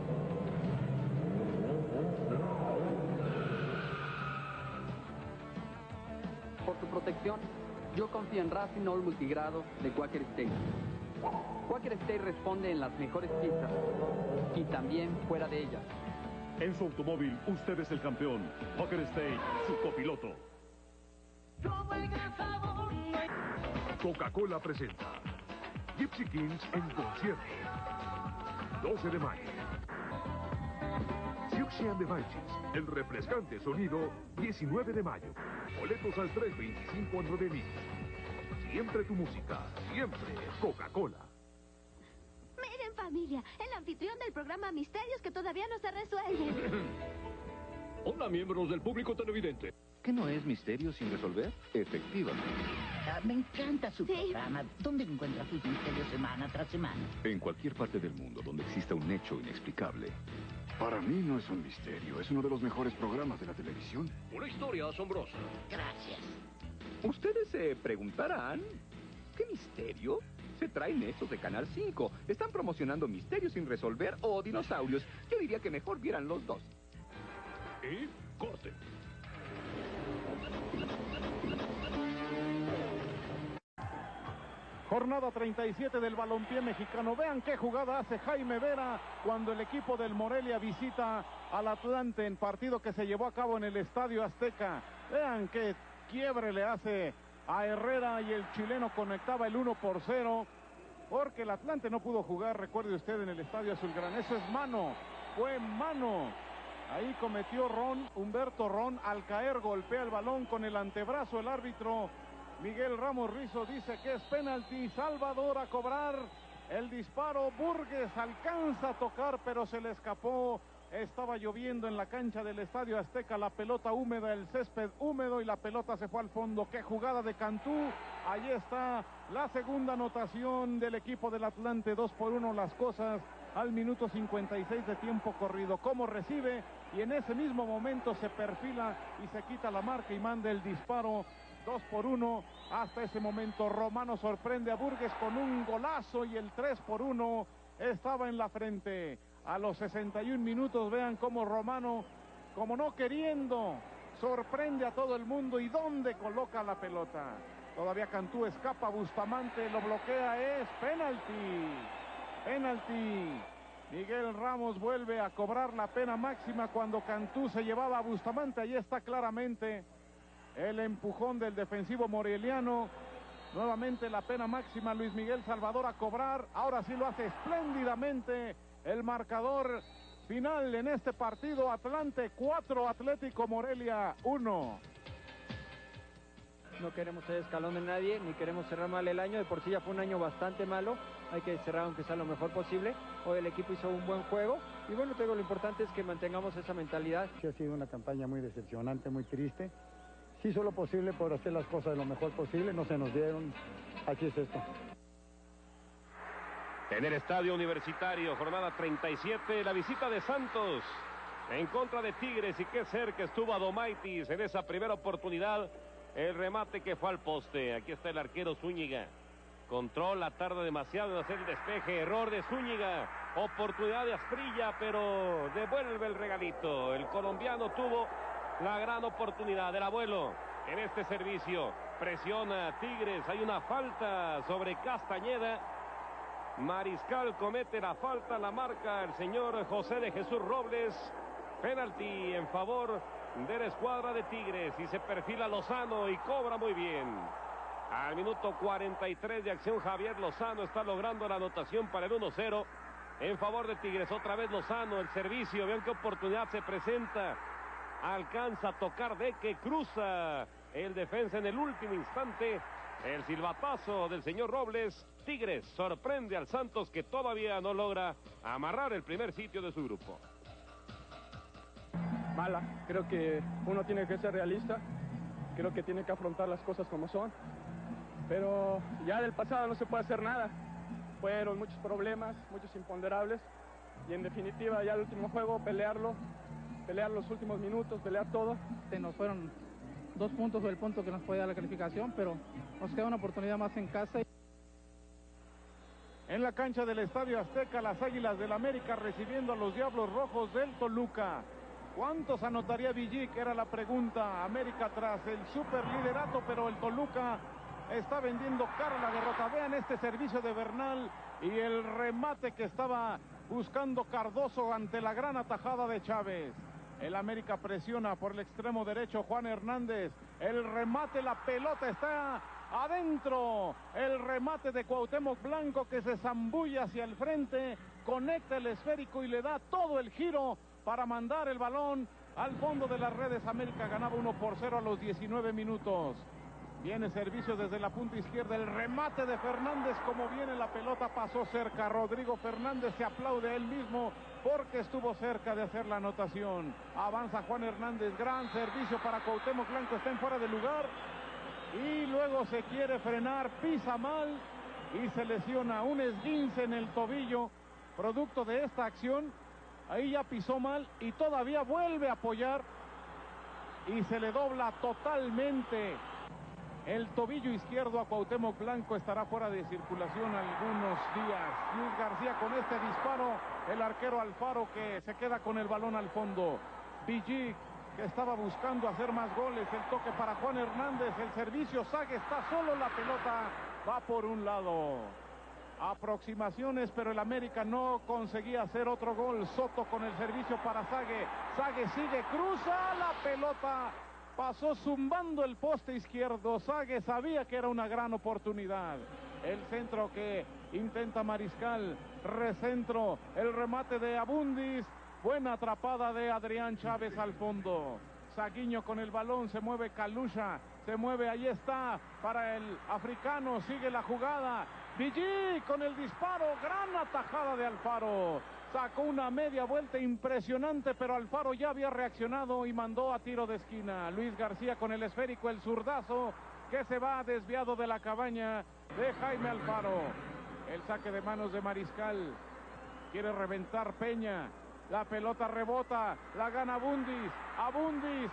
Por su protección, yo confío en Racing All Multigrado de Quaker State. Quaker State responde en las mejores pistas y también fuera de ellas. En su automóvil, usted es el campeón. Quaker State, su copiloto. Coca-Cola presenta Gypsy Kings en concierto. 12 de mayo. Siouxsie and the Banshees, el refrescante sonido, 19 de mayo. Boletos al 325 a 9,000. Siempre tu música, siempre Coca-Cola. Miren, familia, el anfitrión del programa Misterios que todavía no se resuelve. Hola, miembros del público televidente. ¿Qué no es misterio sin resolver? Efectivamente. Me encanta su programa. ¿Dónde encuentra sus misterios semana tras semana? En cualquier parte del mundo donde exista un hecho inexplicable. Para mí no es un misterio, es uno de los mejores programas de la televisión. Una historia asombrosa. Gracias. Ustedes se preguntarán, ¿qué misterio? Se traen estos de Canal 5. Están promocionando misterios sin resolver o dinosaurios. Yo diría que mejor vieran los dos. Y corte. Jornada 37 del balompié mexicano. Vean qué jugada hace Jaime Vera cuando el equipo del Morelia visita al Atlante en partido que se llevó a cabo en el Estadio Azteca. Vean qué quiebre le hace a Herrera y el chileno conectaba el 1-0 porque el Atlante no pudo jugar, recuerde usted, en el Estadio Azulgrana. Eso es mano, fue mano. Ahí cometió Humberto Ron, al caer golpea el balón con el antebrazo. El árbitro Miguel Ramos Rizo dice que es penalti. Salvador a cobrar el disparo. Burgues alcanza a tocar, pero se le escapó. Estaba lloviendo en la cancha del Estadio Azteca, la pelota húmeda, el césped húmedo y la pelota se fue al fondo. ¡Qué jugada de Cantú! Allí está la segunda anotación del equipo del Atlante, 2-1 las cosas al minuto 56 de tiempo corrido. ¿Cómo recibe? Y en ese mismo momento se perfila y se quita la marca y manda el disparo. 2-1. Hasta ese momento Romano sorprende a Burgues con un golazo y el 3-1 estaba en la frente. A los 61 minutos vean cómo Romano, como no queriendo, sorprende a todo el mundo. ¿Y dónde coloca la pelota? Todavía Cantú escapa, Bustamante lo bloquea, es penalti. Penalti. Miguel Ramos vuelve a cobrar la pena máxima cuando Cantú se llevaba a Bustamante. Ahí está claramente el empujón del defensivo moreliano. Nuevamente la pena máxima, Luis Miguel Salvador a cobrar. Ahora sí lo hace espléndidamente. El marcador final en este partido: Atlante 4, Atlético Morelia 1. No queremos ser escalón de nadie, ni queremos cerrar mal el año. De por sí ya fue un año bastante malo. Hay que cerrar aunque sea lo mejor posible. Hoy el equipo hizo un buen juego. Y bueno, te digo, lo importante es que mantengamos esa mentalidad. Sí, ha sido una campaña muy decepcionante, muy triste. Sí hizo lo posible por hacer las cosas lo mejor posible. No se nos dieron. Así es esto. En el Estadio Universitario, jornada 37, la visita de Santos en contra de Tigres. Y qué cerca estuvo Adomaitis en esa primera oportunidad. El remate que fue al poste. Aquí está el arquero Zúñiga. Controla, tarda demasiado en hacer el despeje. Error de Zúñiga. Oportunidad de Asprilla, pero devuelve el regalito. El colombiano tuvo la gran oportunidad del abuelo en este servicio. Presiona Tigres. Hay una falta sobre Castañeda. Mariscal comete la falta. La marca el señor José de Jesús Robles. Penalti en favor de la escuadra de Tigres. Y se perfila Lozano y cobra muy bien. Al minuto 43 de acción, Javier Lozano está logrando la anotación para el 1-0 en favor de Tigres. Otra vez Lozano, el servicio. Vean qué oportunidad se presenta. Alcanza a tocar de que cruza el defensa en el último instante. El silbatazo del señor Robles. Tigres sorprende al Santos, que todavía no logra amarrar el primer sitio de su grupo. Mala, creo que uno tiene que ser realista. Creo que tiene que afrontar las cosas como son. Pero ya del pasado no se puede hacer nada. Fueron muchos problemas, muchos imponderables. Y en definitiva ya el último juego, pelear los últimos minutos, pelear todo. Nos fueron 2 puntos o el punto que nos puede dar la calificación, pero nos queda una oportunidad más en casa. En la cancha del Estadio Azteca, las Águilas del América recibiendo a los Diablos Rojos del Toluca. ¿Cuántos anotaría Villic? Era la pregunta. América tras el superliderato, pero el Toluca está vendiendo cara la derrota. Vean este servicio de Bernal y el remate que estaba buscando Cardoso ante la gran atajada de Chávez. El América presiona por el extremo derecho Juan Hernández. El remate, la pelota está adentro. El remate de Cuauhtémoc Blanco, que se zambulla hacia el frente, conecta el esférico y le da todo el giro para mandar el balón al fondo de las redes. América ganaba 1-0 a los 19 minutos. Viene servicio desde la punta izquierda. El remate de Fernández, como viene la pelota, pasó cerca. Rodrigo Fernández se aplaude a él mismo porque estuvo cerca de hacer la anotación. Avanza Juan Hernández. Gran servicio para Cuauhtémoc Blanco. Está en fuera de lugar. Y luego se quiere frenar. Pisa mal y se lesiona. Un esguince en el tobillo. Producto de esta acción. Ahí ya pisó mal y todavía vuelve a apoyar. Y se le dobla totalmente el tobillo izquierdo a Cuauhtémoc Blanco. Estará fuera de circulación algunos días. Luis García con este disparo. El arquero Alfaro, que se queda con el balón al fondo. Villic, que estaba buscando hacer más goles. El toque para Juan Hernández. El servicio. Sague está solo. La pelota va por un lado. Aproximaciones, pero el América no conseguía hacer otro gol. Soto con el servicio para Sague. Sague sigue, cruza la pelota. Pasó zumbando el poste izquierdo. Sague sabía que era una gran oportunidad. El centro que intenta Mariscal. Recentro. El remate de Abundis. Buena atrapada de Adrián Chávez al fondo. Saguiño con el balón. Se mueve Kalusha. Se mueve, ahí está. Para el africano. Sigue la jugada. Villic con el disparo. Gran atajada de Alfaro. Sacó una media vuelta impresionante, pero Alfaro ya había reaccionado y mandó a tiro de esquina. Luis García con el esférico, el zurdazo que se va desviado de la cabaña de Jaime Alfaro. El saque de manos de Mariscal. Quiere reventar Peña. La pelota rebota, la gana Abundis. Abundis,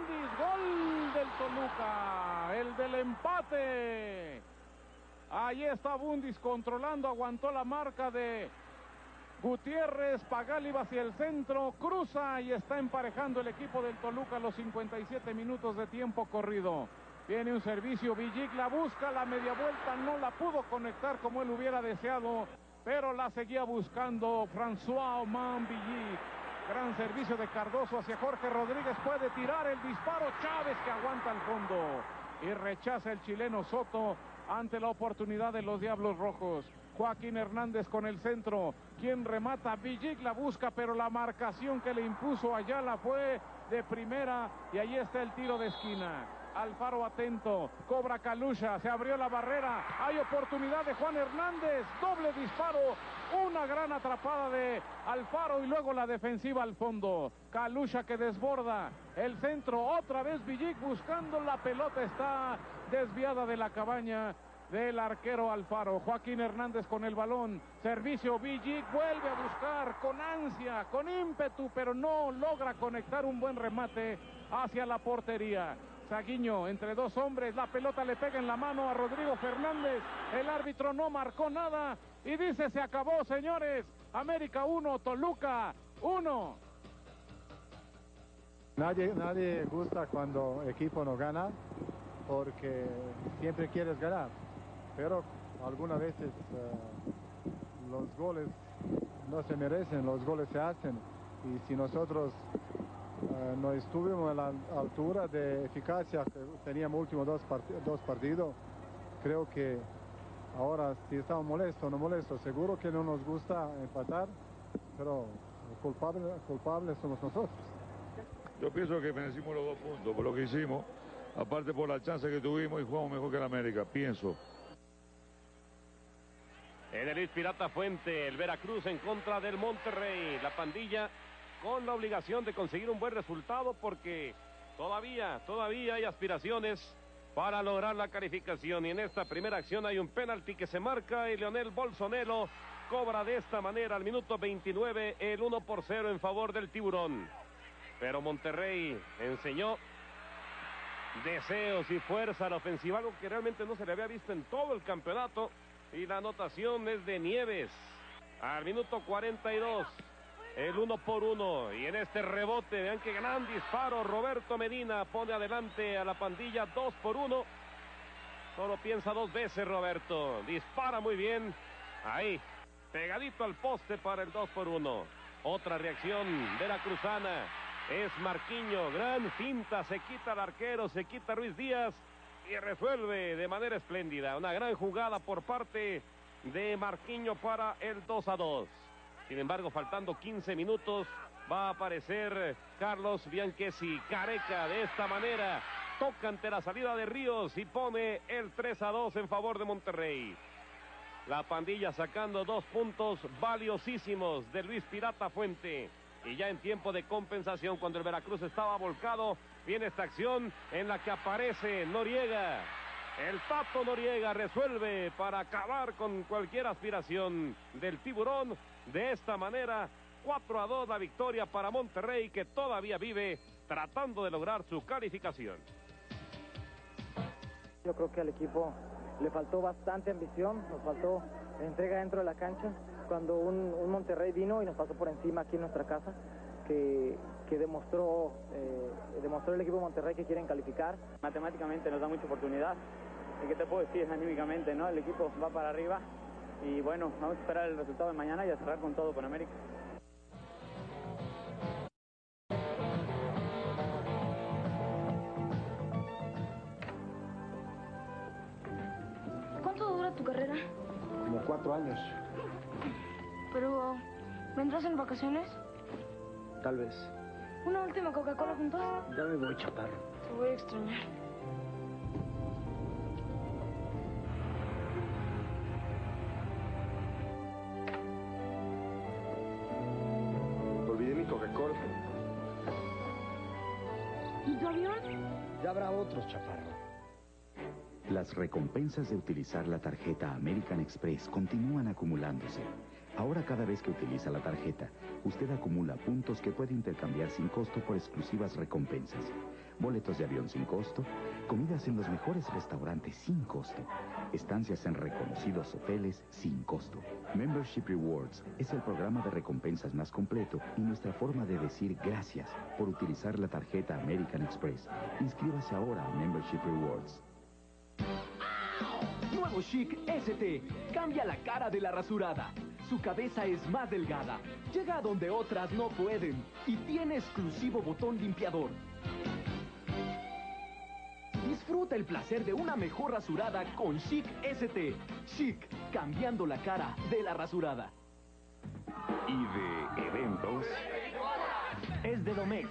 gol del Toluca. El del empate. Ahí está Abundis controlando, aguantó la marca de Gutiérrez. Pagali va hacia el centro, cruza y está emparejando el equipo del Toluca a los 57 minutos de tiempo corrido. Viene un servicio, Villic la busca, la media vuelta no la pudo conectar como él hubiera deseado, pero la seguía buscando François Oman Villic. Gran servicio de Cardoso hacia Jorge Rodríguez, puede tirar el disparo, Chávez que aguanta al fondo y rechaza el chileno Soto ante la oportunidad de los Diablos Rojos. Joaquín Hernández con el centro, quien remata, Villic la busca, pero la marcación que le impuso Ayala fue de primera y ahí está el tiro de esquina. Alfaro atento, cobra Kalusha, se abrió la barrera, hay oportunidad de Juan Hernández, doble disparo, una gran atrapada de Alfaro y luego la defensiva al fondo. Kalusha que desborda, el centro, otra vez Villic buscando, la pelota está desviada de la cabaña del arquero Alfaro. Joaquín Hernández con el balón, servicio, Villic vuelve a buscar con ansia, con ímpetu, pero no logra conectar un buen remate hacia la portería. Saguiño entre dos hombres, la pelota le pega en la mano a Rodrigo Fernández, el árbitro no marcó nada y dice se acabó, señores. América 1, Toluca 1. Nadie gusta cuando equipo no gana, porque siempre quieres ganar, pero algunas veces los goles no se merecen, los goles se hacen, y si nosotros no estuvimos a la altura de eficacia que teníamos últimos dos partidos, creo que ahora si estamos molestos o no molestos, seguro que no nos gusta empatar, pero culpables somos nosotros. Yo pienso que merecimos los 2 puntos por lo que hicimos, aparte por la chance que tuvimos y jugamos mejor que el América, pienso. En el Luis Pirata Fuente, el Veracruz en contra del Monterrey. La pandilla con la obligación de conseguir un buen resultado porque todavía hay aspiraciones para lograr la calificación. Y en esta primera acción hay un penalti que se marca y Leonel Bolsonelo cobra de esta manera al minuto 29 el 1-0 en favor del Tiburón. Pero Monterrey enseñó deseos y fuerza a la ofensiva, algo que realmente no se le había visto en todo el campeonato. Y la anotación es de Nieves al minuto 42, el 1-1. Y en este rebote, vean qué gran disparo, Roberto Medina pone adelante a la pandilla 2-1. Solo piensa 2 veces Roberto, dispara muy bien, ahí, pegadito al poste para el 2-1. Otra reacción veracruzana es Marquinho, gran finta, se quita el arquero, se quita Ruiz Díaz y resuelve de manera espléndida. Una gran jugada por parte de Marquinho para el 2-2. Sin embargo, faltando 15 minutos, va a aparecer Carlos Bianchesi. Careca de esta manera toca ante la salida de Ríos y pone el 3-2 en favor de Monterrey. La pandilla sacando 2 puntos valiosísimos de Luis Pirata Fuente. Y ya en tiempo de compensación, cuando el Veracruz estaba volcado, viene esta acción en la que aparece Noriega. El Tato Noriega resuelve para acabar con cualquier aspiración del Tiburón. De esta manera, 4-2 la victoria para Monterrey, que todavía vive tratando de lograr su calificación. Yo creo que al equipo le faltó bastante ambición, nos faltó entrega dentro de la cancha. Cuando un Monterrey vino y nos pasó por encima aquí en nuestra casa, que demostró el equipo de Monterrey que quieren calificar. Matemáticamente nos da mucha oportunidad. ¿Y qué te puedo decir anímicamente, no? El equipo va para arriba y bueno, vamos a esperar el resultado de mañana y a cerrar con todo con América. ¿Cuánto dura tu carrera? Como 4 años, Pero, ¿vendrás en vacaciones? tal vez. ¿Una última Coca-Cola juntos? Ya me voy, chaparro. Te voy a extrañar. Olvidé mi Coca-Cola. ¿Y tu avión? Ya habrá otros, chaparro. Las recompensas de utilizar la tarjeta American Express continúan acumulándose. Ahora cada vez que utiliza la tarjeta, usted acumula puntos que puede intercambiar sin costo por exclusivas recompensas. Boletos de avión sin costo, comidas en los mejores restaurantes sin costo, estancias en reconocidos hoteles sin costo. Membership Rewards es el programa de recompensas más completo y nuestra forma de decir gracias por utilizar la tarjeta American Express. Inscríbase ahora a Membership Rewards. Nuevo Chic ST. Cambia la cara de la rasurada. Su cabeza es más delgada. Llega a donde otras no pueden. Y tiene exclusivo botón limpiador. Disfruta el placer de una mejor rasurada con Chic ST. Chic, cambiando la cara de la rasurada. Y de eventos, Es de Domecq.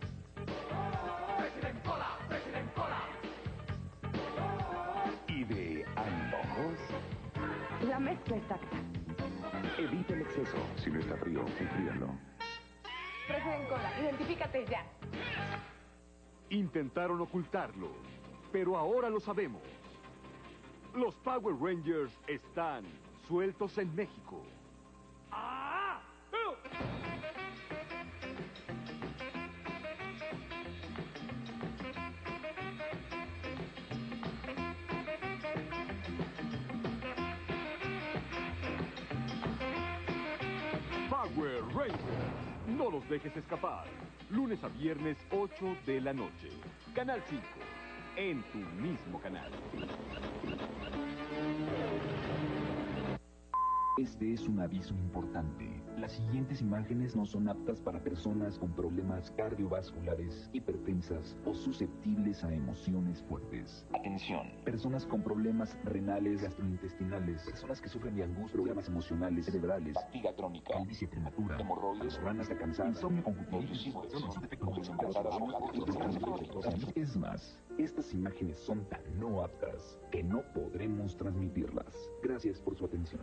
y de antojos. La mezcla exacta. Evite el exceso. Si no está frío, enfríalo. President Cola, identifícate ya. Intentaron ocultarlo, pero ahora lo sabemos. Los Power Rangers están sueltos en México. Power Rangers. No los dejes escapar. Lunes a viernes, 8 de la noche. Canal 5. en tu mismo canal. Este es un aviso importante. Las siguientes imágenes no son aptas para personas con problemas cardiovasculares, hipertensas o susceptibles a emociones fuertes. Atención. Personas con problemas renales, gastrointestinales, personas que sufren de angustia, problemas emocionales, cerebrales, fatiga crónica, calvicie prematura, hemorroides, ranas de cansada, insomnio conjuntivitis, es más, estas imágenes son tan no aptas que no podremos transmitirlas. Gracias por su atención.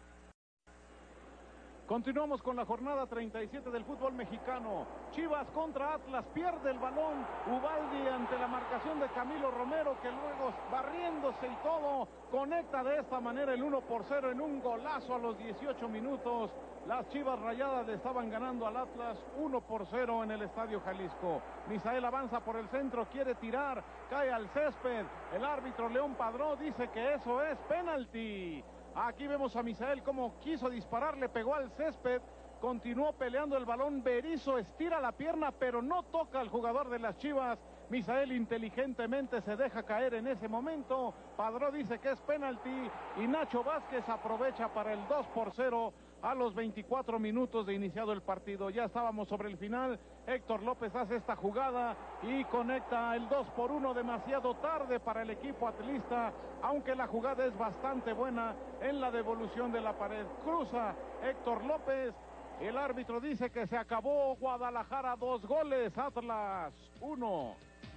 Continuamos con la jornada 37 del fútbol mexicano. Chivas contra Atlas, pierde el balón Ubaldi ante la marcación de Camilo Romero, que luego, barriéndose y todo, conecta de esta manera el 1-0 en un golazo a los 18 minutos. Las Chivas Rayadas le estaban ganando al Atlas 1-0 en el Estadio Jalisco. Misael avanza por el centro, quiere tirar, cae al césped. El árbitro León Padró dice que eso es penalti. Aquí vemos a Misael como quiso disparar, le pegó al césped, continuó peleando el balón, Berizzo estira la pierna, pero no toca al jugador de las Chivas. Misael inteligentemente se deja caer en ese momento. Padró dice que es penalti y Nacho Vázquez aprovecha para el 2-0 a los 24 minutos de iniciado el partido. Ya estábamos sobre el final. Héctor López hace esta jugada y conecta el 2-1 demasiado tarde para el equipo atlista, aunque la jugada es bastante buena en la devolución de la pared. Cruza Héctor López. El árbitro dice que se acabó. Guadalajara 2 goles, Atlas 1.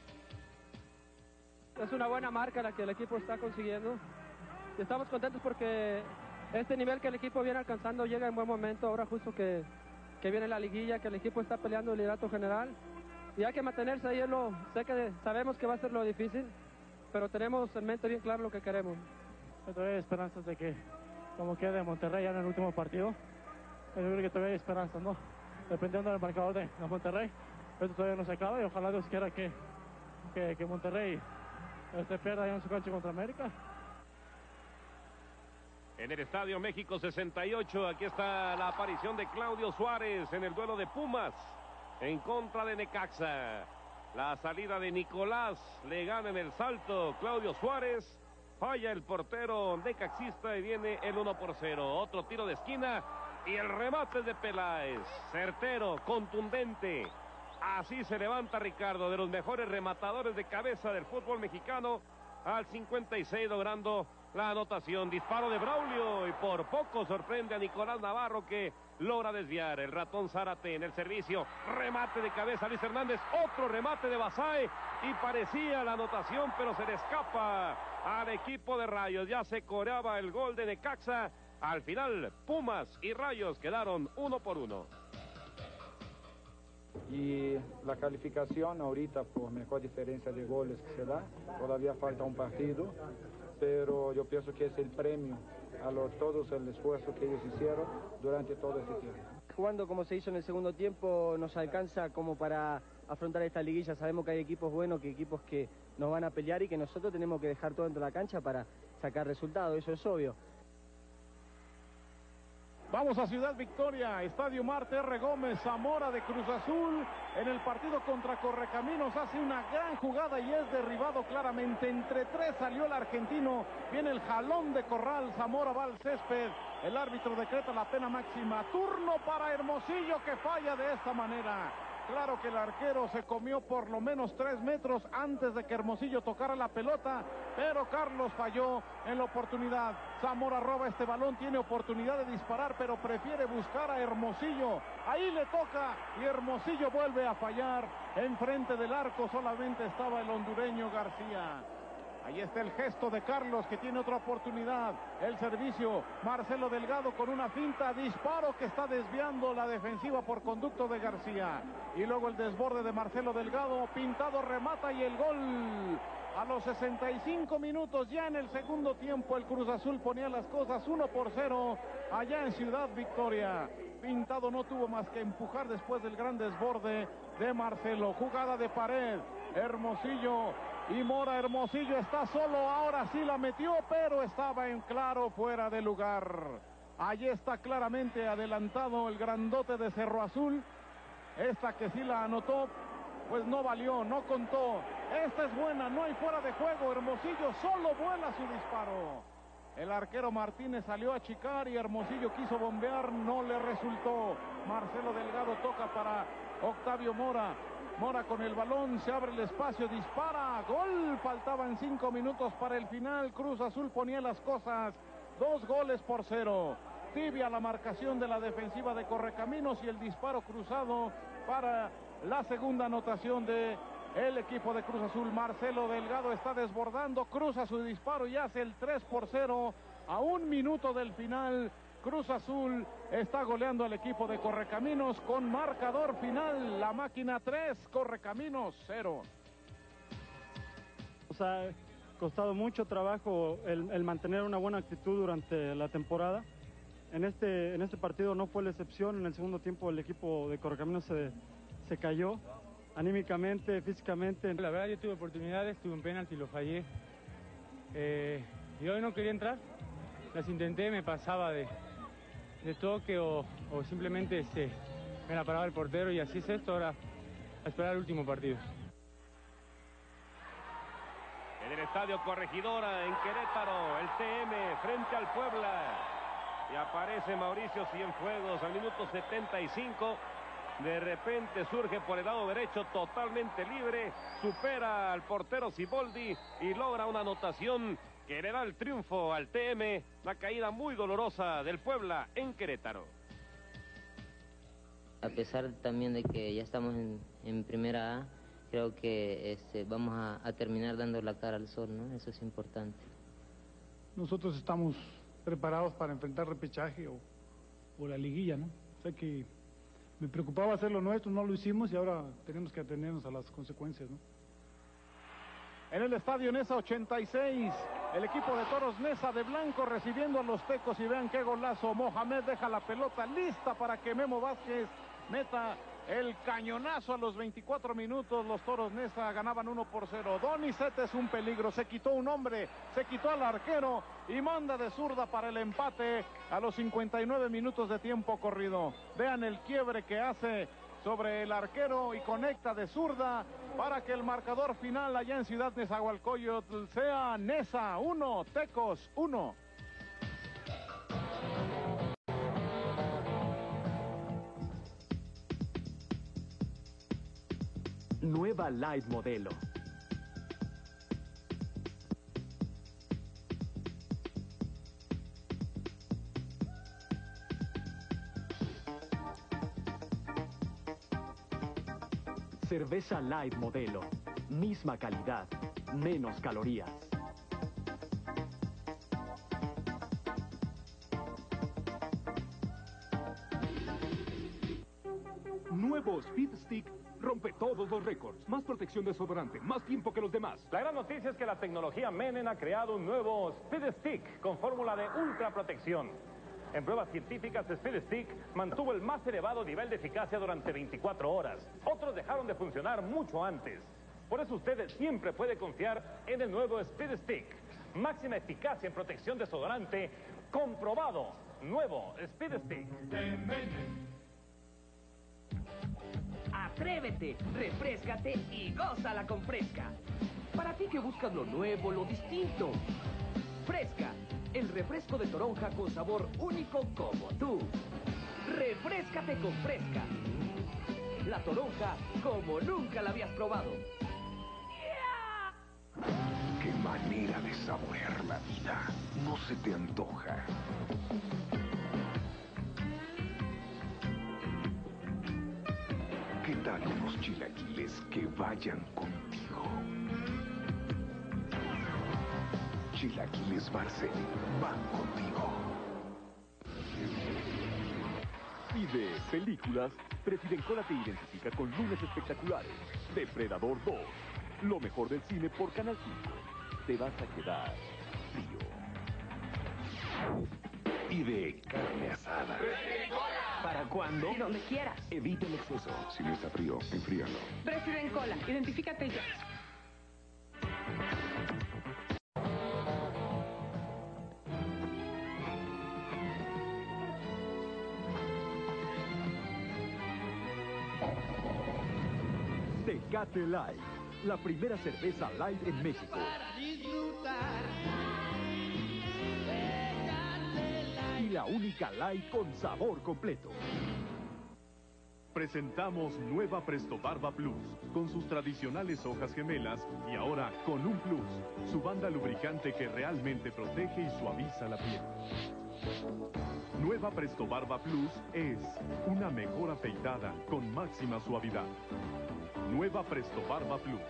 Es una buena marca la que el equipo está consiguiendo. Y estamos contentos porque este nivel que el equipo viene alcanzando llega en buen momento. Ahora justo que viene la liguilla, que el equipo está peleando el liderato general. Y hay que mantenerse ahí. Sabemos que va a ser lo difícil, pero tenemos en mente bien claro lo que queremos. Todavía hay esperanzas de que, como quede Monterrey ya en el último partido, yo creo que todavía hay esperanzas, ¿no? Dependiendo del marcador de Monterrey, esto todavía no se acaba y ojalá Dios quiera que Monterrey pierda ya en su cancha contra América. En el Estadio México 68, aquí está la aparición de Claudio Suárez en el duelo de Pumas en contra de Necaxa. La salida de Nicolás, le gana en el salto Claudio Suárez, falla el portero necaxista y viene el 1-0. Otro tiro de esquina y el remate de Peláez, certero, contundente. Así se levanta Ricardo, de los mejores rematadores de cabeza del fútbol mexicano, al 56 logrando la anotación. Disparo de Braulio y por poco sorprende a Nicolás Navarro, que logra desviar. El ratón Zárate en el servicio, remate de cabeza Luis Hernández, otro remate de Basae y parecía la anotación, pero se le escapa al equipo de Rayos. Ya se coreaba el gol de Necaxa. Al final Pumas y Rayos quedaron 1-1. Y la calificación ahorita por mejor diferencia de goles que se da, todavía falta un partido, pero yo pienso que es el premio a todos el esfuerzo que ellos hicieron durante todo este tiempo. Jugando como se hizo en el segundo tiempo nos alcanza como para afrontar esta liguilla. Sabemos que hay equipos buenos, que equipos que nos van a pelear y que nosotros tenemos que dejar todo dentro de la cancha para sacar resultados, eso es obvio. Vamos a Ciudad Victoria, Estadio Marte R. Gómez, Zamora de Cruz Azul. En el partido contra Correcaminos hace una gran jugada y es derribado claramente. Entre tres salió el argentino. Viene el jalón de Corral. Zamora va al césped. El árbitro decreta la pena máxima. Turno para Hermosillo, que falla de esta manera. Claro que el arquero se comió por lo menos 3 metros antes de que Hermosillo tocara la pelota, pero Carlos falló en la oportunidad. Zamora roba este balón, tiene oportunidad de disparar, pero prefiere buscar a Hermosillo. Ahí le toca y Hermosillo vuelve a fallar. Enfrente del arco solamente estaba el hondureño García. Ahí está el gesto de Carlos, que tiene otra oportunidad. El servicio, Marcelo Delgado con una finta, disparo que está desviando la defensiva por conducto de García. Y luego el desborde de Marcelo Delgado, Pintado remata y el gol. A los 65 minutos, ya en el segundo tiempo, el Cruz Azul ponía las cosas 1-0 allá en Ciudad Victoria. Pintado no tuvo más que empujar después del gran desborde de Marcelo. Jugada de pared, Hermosillo y Mora. Hermosillo está solo, ahora sí la metió, pero estaba en claro fuera de lugar. Allí está claramente adelantado el grandote de Cerro Azul. Esta que sí la anotó, pues no valió, no contó. Esta es buena, no hay fuera de juego. Hermosillo solo vuela su disparo. El arquero Martínez salió a achicar y Hermosillo quiso bombear, no le resultó. Marcelo Delgado toca para Octavio Mora. Mora con el balón, se abre el espacio, dispara, gol. Faltaban 5 minutos para el final. Cruz Azul ponía las cosas 2-0. Tibia la marcación de la defensiva de Correcaminos y el disparo cruzado para la segunda anotación de el equipo de Cruz Azul. Marcelo Delgado está desbordando, cruza su disparo y hace el 3-0 a 1 minuto del final. Cruz Azul está goleando al equipo de Correcaminos con marcador final. La Máquina 3, Correcaminos 0. Nos ha costado mucho trabajo el mantener una buena actitud durante la temporada. En este partido no fue la excepción. En el segundo tiempo el equipo de Correcaminos se cayó anímicamente, físicamente. La verdad yo tuve oportunidades, tuve un penalti y lo fallé. Y hoy no quería entrar. Las intenté, me pasaba de toque o simplemente me la paraba el portero y así es esto. Ahora a esperar el último partido. En el Estadio Corregidora, en Querétaro, el TM frente al Puebla. Y aparece Mauricio Cienfuegos al minuto 75. De repente surge por el lado derecho totalmente libre. Supera al portero Siboldi y logra una anotación que le da el triunfo al TM. La caída muy dolorosa del Puebla en Querétaro. A pesar también de que ya estamos en primera A, creo que vamos a terminar dando la cara al sol, ¿no? Eso es importante. Nosotros estamos preparados para enfrentar repechaje o la liguilla, ¿no? O sea que me preocupaba hacer lo nuestro, no lo hicimos y ahora tenemos que atenernos a las consecuencias, ¿no? En el estadio Nesa 86, el equipo de Toros Nesa de blanco recibiendo a los Tecos y vean qué golazo. Mohamed deja la pelota lista para que Memo Vázquez meta el cañonazo a los 24 minutos. Los Toros Nesa ganaban 1-0. Donizete es un peligro, se quitó un hombre, se quitó al arquero y manda de zurda para el empate a los 59 minutos de tiempo corrido. Vean el quiebre que hace sobre el arquero y conecta de zurda para que el marcador final allá en Ciudad Nezahualcóyotl sea Nesa 1, Tecos 1. Nueva Light Modelo. Cerveza Light Modelo. Misma calidad, menos calorías. Nuevo Speed Stick rompe todos los récords. Más protección de desodorante, más tiempo que los demás. La gran noticia es que la tecnología Menen ha creado un nuevo Speed Stick con fórmula de ultra protección. En pruebas científicas, Speed Stick mantuvo el más elevado nivel de eficacia durante 24 horas. Otros dejaron de funcionar mucho antes. Por eso usted siempre puede confiar en el nuevo Speed Stick. Máxima eficacia en protección desodorante, comprobado. Nuevo Speed Stick. Atrévete, refréscate y gózala con Fresca. Para ti que buscas lo nuevo, lo distinto. Fresca, el refresco de toronja con sabor único como tú. Refréscate con Fresca. La toronja como nunca la habías probado. ¡Qué manera de saborear la vida! No se te antoja. ¿Qué tal unos chilaquiles que vayan contigo? Chilaquiles Barcel van contigo. Y de películas, Presidencola te identifica con Lunes Espectaculares. Depredador 2. Lo mejor del cine por Canal 5. Te vas a quedar frío. Y de carne asada. ¿Para cuándo? Donde quieras. Evita el exceso. Si no está frío, enfríalo. Presidencola, identifícate ya. Tecate Light, la primera cerveza light en México. Y la única light con sabor completo. Presentamos nueva Presto Barba Plus, con sus tradicionales hojas gemelas y ahora con un plus, su banda lubricante que realmente protege y suaviza la piel. Nueva Presto Barba Plus es una mejor afeitada con máxima suavidad. Nueva Presto Barba Plus.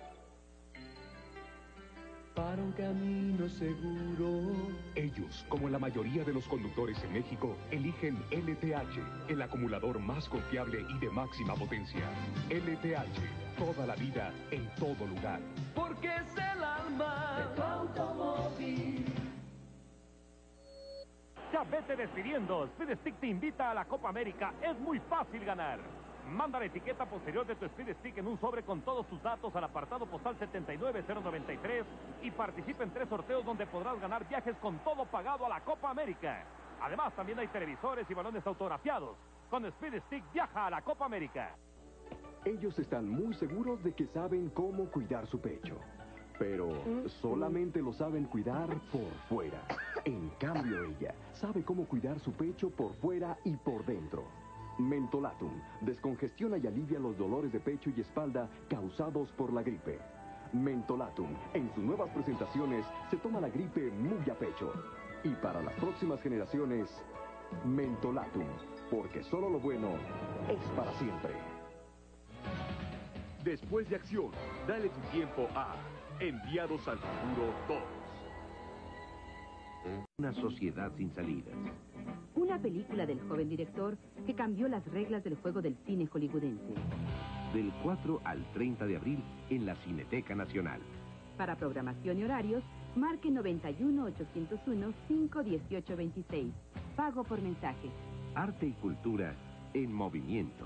Para un camino seguro. Ellos, como la mayoría de los conductores en México, eligen LTH, el acumulador más confiable y de máxima potencia. LTH, toda la vida, en todo lugar. Porque es el alma de tu automóvil. Ya vete despidiendo. Speed Stick te invita a la Copa América. Es muy fácil ganar. Manda la etiqueta posterior de tu Speed Stick en un sobre con todos tus datos al apartado postal 79093 y participa en 3 sorteos donde podrás ganar viajes con todo pagado a la Copa América. Además, también hay televisores y balones autografiados. Con Speed Stick viaja a la Copa América. Ellos están muy seguros de que saben cómo cuidar su pecho. Pero solamente lo saben cuidar por fuera. En cambio, ella sabe cómo cuidar su pecho por fuera y por dentro. Mentolatum descongestiona y alivia los dolores de pecho y espalda causados por la gripe. Mentolatum, en sus nuevas presentaciones, se toma la gripe muy a pecho. Y para las próximas generaciones, Mentolatum, porque solo lo bueno es para siempre. Después de acción, dale tu tiempo a Enviados al Futuro 2. Una sociedad sin salidas. Una película del joven director que cambió las reglas del juego del cine hollywoodense. Del 4 al 30 de abril en la Cineteca Nacional. Para programación y horarios, marque 91-801-51826. Pago por mensaje. Arte y cultura en movimiento.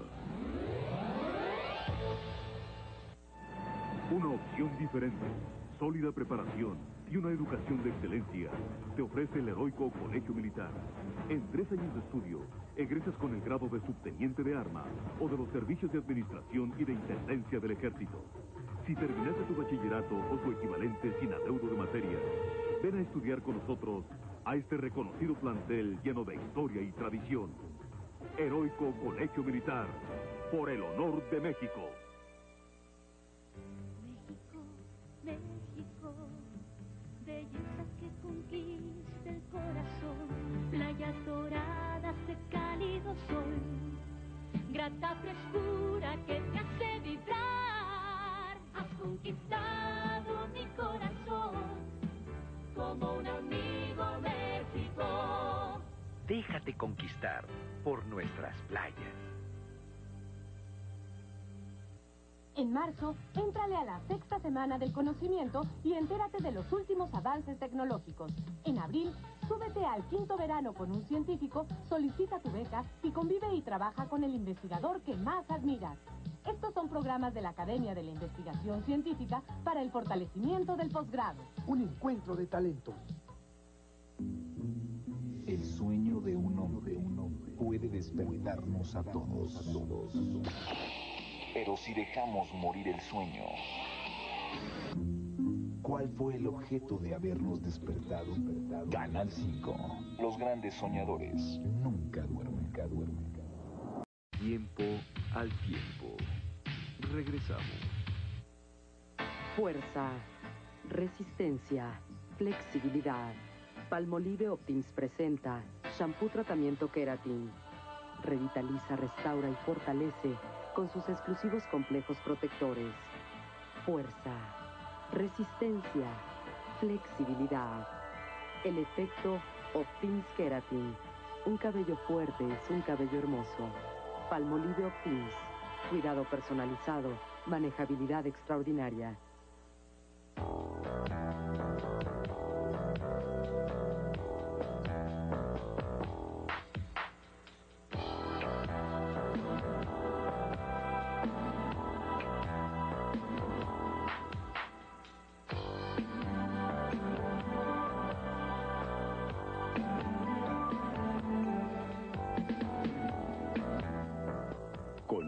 Una opción diferente, sólida preparación y una educación de excelencia te ofrece el heroico Colegio Militar. En 3 años de estudio, egresas con el grado de subteniente de armas o de los servicios de administración y de intendencia del ejército. Si terminaste tu bachillerato o su equivalente sin adeudo de materias, ven a estudiar con nosotros a este reconocido plantel lleno de historia y tradición. Heroico Colegio Militar, por el honor de México. México, belleza que conquista el corazón, playas doradas de cálido sol, grata frescura que te hace vibrar. Has conquistado mi corazón como un amigo México. Déjate conquistar por nuestras playas. En marzo, éntrale a la 6ª Semana del Conocimiento y entérate de los últimos avances tecnológicos. En abril, súbete al 5º verano con un científico, solicita tu beca y convive y trabaja con el investigador que más admiras. Estos son programas de la Academia de la Investigación Científica para el fortalecimiento del posgrado. Un encuentro de talentos. El sueño de un hombre puede despertarnos a todos. Pero si dejamos morir el sueño, ¿cuál fue el objeto de habernos despertado? Canal 5. Los grandes soñadores nunca duermen. Tiempo al tiempo. Regresamos. Fuerza, resistencia, flexibilidad. Palmolive Optims presenta Shampoo Tratamiento Keratin. Revitaliza, restaura y fortalece con sus exclusivos complejos protectores. Fuerza, resistencia, flexibilidad. El efecto Optims Keratin. Un cabello fuerte es un cabello hermoso. Palmolive Optims. Cuidado personalizado, manejabilidad extraordinaria.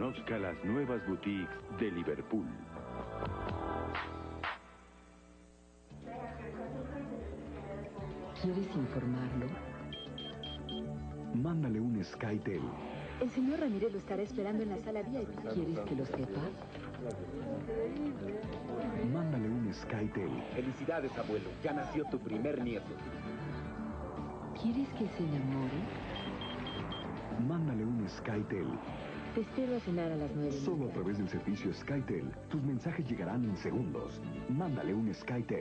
Conozca las nuevas boutiques de Liverpool. ¿Quieres informarlo? Mándale un SkyTel. El señor Ramírez lo estará esperando en la sala VIP. ¿Quieres que lo sepa? Mándale un SkyTel. Felicidades, abuelo. Ya nació tu primer nieto. ¿Quieres que se enamore? Mándale un SkyTel. Te espero a cenar a las 9. Solo a través del servicio SkyTel, tus mensajes llegarán en segundos. Mándale un SkyTel.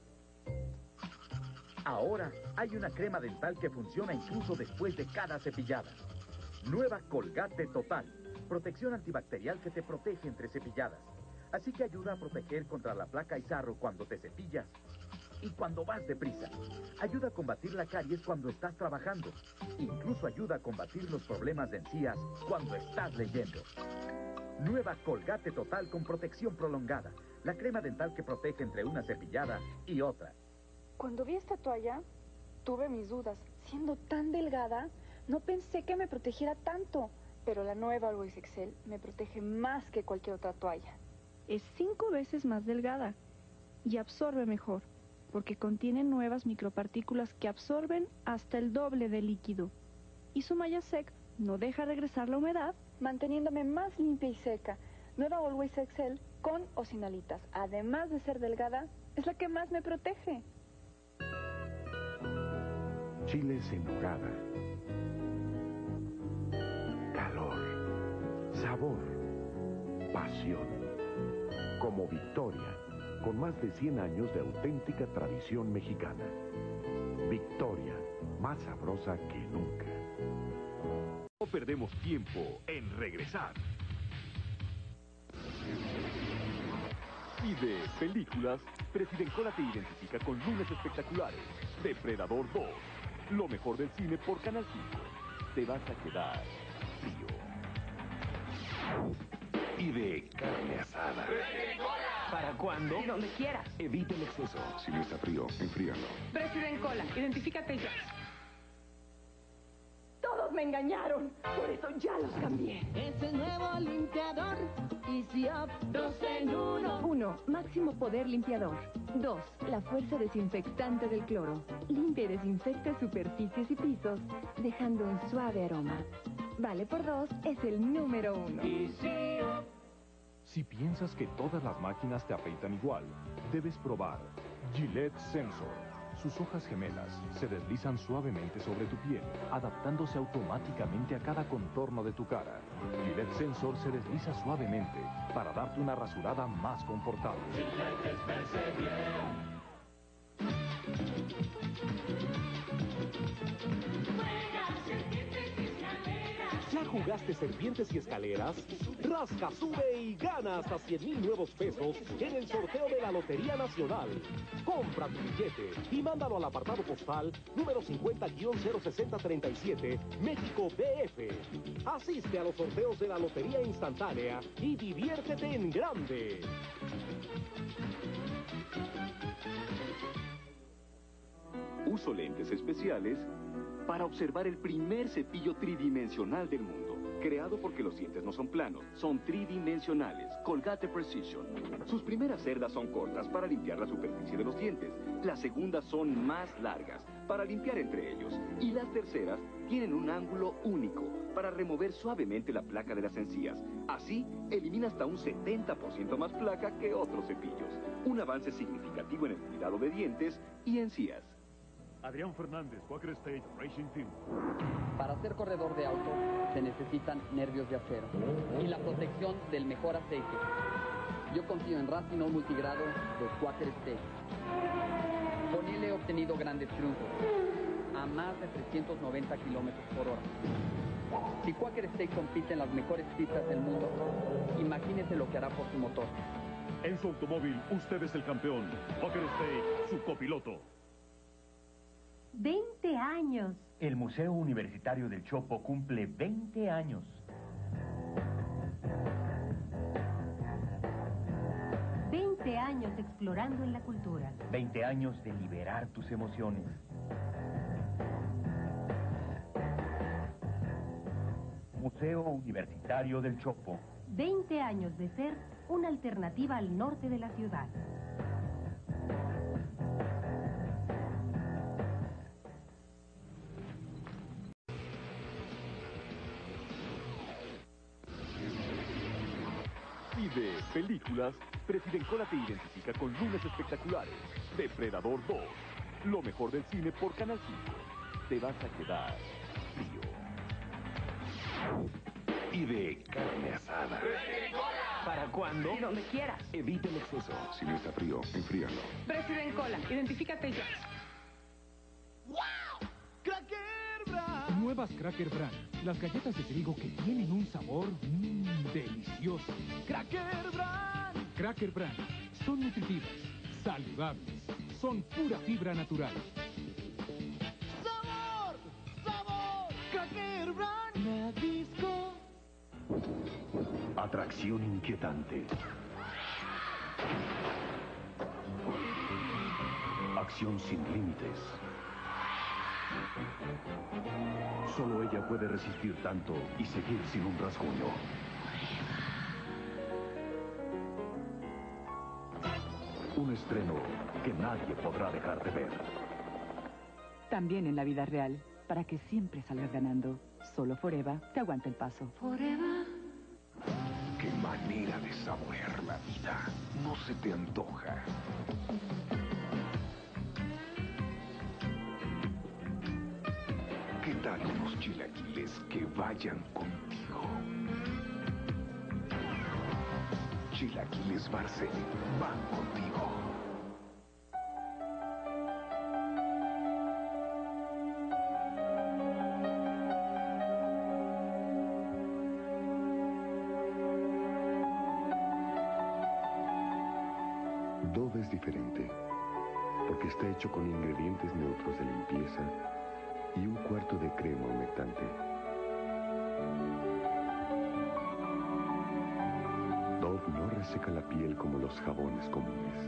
Ahora hay una crema dental que funciona incluso después de cada cepillada. Nueva Colgate Total. Protección antibacterial que te protege entre cepilladas. Así que ayuda a proteger contra la placa y sarro cuando te cepillas. Y cuando vas deprisa. Ayuda a combatir la caries cuando estás trabajando. Incluso ayuda a combatir los problemas de encías cuando estás leyendo. Nueva Colgate Total con protección prolongada. La crema dental que protege entre una cepillada y otra. Cuando vi esta toalla, tuve mis dudas. Siendo tan delgada, no pensé que me protegiera tanto. Pero la nueva Always Excel me protege más que cualquier otra toalla. Es 5 veces más delgada y absorbe mejor, porque contiene nuevas micropartículas que absorben hasta el doble de líquido. Y su malla sec no deja regresar la humedad, manteniéndome más limpia y seca. Nueva Always Excel con o sin alitas. Además de ser delgada, es la que más me protege. Chiles en nogada. Calor. Sabor. Pasión. Como Victoria, con más de 100 años de auténtica tradición mexicana. Victoria, más sabrosa que nunca. No perdemos tiempo en regresar. Y de películas, Presidencola te identifica con lunes espectaculares. Depredador 2, lo mejor del cine por Canal 5. Te vas a quedar frío. Y de carne asada. ¿Para cuándo? Donde quieras. Evite el exceso. Si no está frío, enfríalo. Presidente identifícate ya. Todos me engañaron, por eso ya los cambié. Ese nuevo limpiador, Easy Up, 2 en 1. 1. Máximo poder limpiador. 2. La fuerza desinfectante del cloro. Limpia y desinfecta superficies y pisos, dejando un suave aroma. Vale por 2, es el número 1. Easy Up. Si piensas que todas las máquinas te afeitan igual, debes probar Gillette Sensor. Sus hojas gemelas se deslizan suavemente sobre tu piel, adaptándose automáticamente a cada contorno de tu cara. Gillette Sensor se desliza suavemente para darte una rasurada más confortable. ¿Ya jugaste serpientes y escaleras? Rasca, sube y gana hasta 100,000 nuevos pesos en el sorteo de la Lotería Nacional. Compra tu billete y mándalo al apartado postal número 50-06037, México DF. Asiste a los sorteos de la Lotería Instantánea y diviértete en grande. Uso lentes especiales para observar el primer cepillo tridimensional del mundo. Creado porque los dientes no son planos, son tridimensionales. Colgate Precision. Sus primeras cerdas son cortas para limpiar la superficie de los dientes. Las segundas son más largas para limpiar entre ellos. Y las terceras tienen un ángulo único para remover suavemente la placa de las encías. Así, elimina hasta un 70% más placa que otros cepillos. Un avance significativo en el cuidado de dientes y encías. Adrián Fernández, Quaker State Racing Team. Para ser corredor de auto se necesitan nervios de acero y la protección del mejor aceite. Yo confío en Racing All Multigrado de Quaker State. Con él he obtenido grandes triunfos a más de 390 kilómetros por hora. Si Quaker State compite en las mejores pistas del mundo, imagínese lo que hará por su motor. En su automóvil, usted es el campeón. Quaker State, su copiloto. 20 años. El Museo Universitario del Chopo cumple 20 años. ...20 años explorando en la cultura. 20 años de liberar tus emociones. Museo Universitario del Chopo. 20 años de ser una alternativa al norte de la ciudad. Y de películas, Presidencola te identifica con lunes espectaculares. Depredador 2, lo mejor del cine por Canal 5. Te vas a quedar frío. Y de carne asada. ¿Para cuándo? Y donde quieras. Evita el exceso. Si no está frío, enfríalo. Presidencola, identifícate ya. ¡Cracker Brand! Nuevas Cracker Brand. Las galletas de trigo que tienen un sabor delicioso. ¡Cracker Brand! Cracker Brand. Son nutritivas, saludables, son pura fibra natural. ¡Sabor! ¡Sabor! ¡Cracker Brand! Nabisco. Atracción inquietante. Acción sin límites. Solo ella puede resistir tanto y seguir sin un rasguño. Un estreno que nadie podrá dejar de ver. También en la vida real, para que siempre salgas ganando. Solo Foreva te aguanta el paso. Foreva. Qué manera de saborear la vida. No se te antoja. ¿Qué tal unos chilaquiles que vayan contigo? Chilaquiles Barcel van contigo. Dove es diferente, porque está hecho con ingredientes neutros de limpieza y un cuarto de crema humectante. Dove no reseca la piel como los jabones comunes.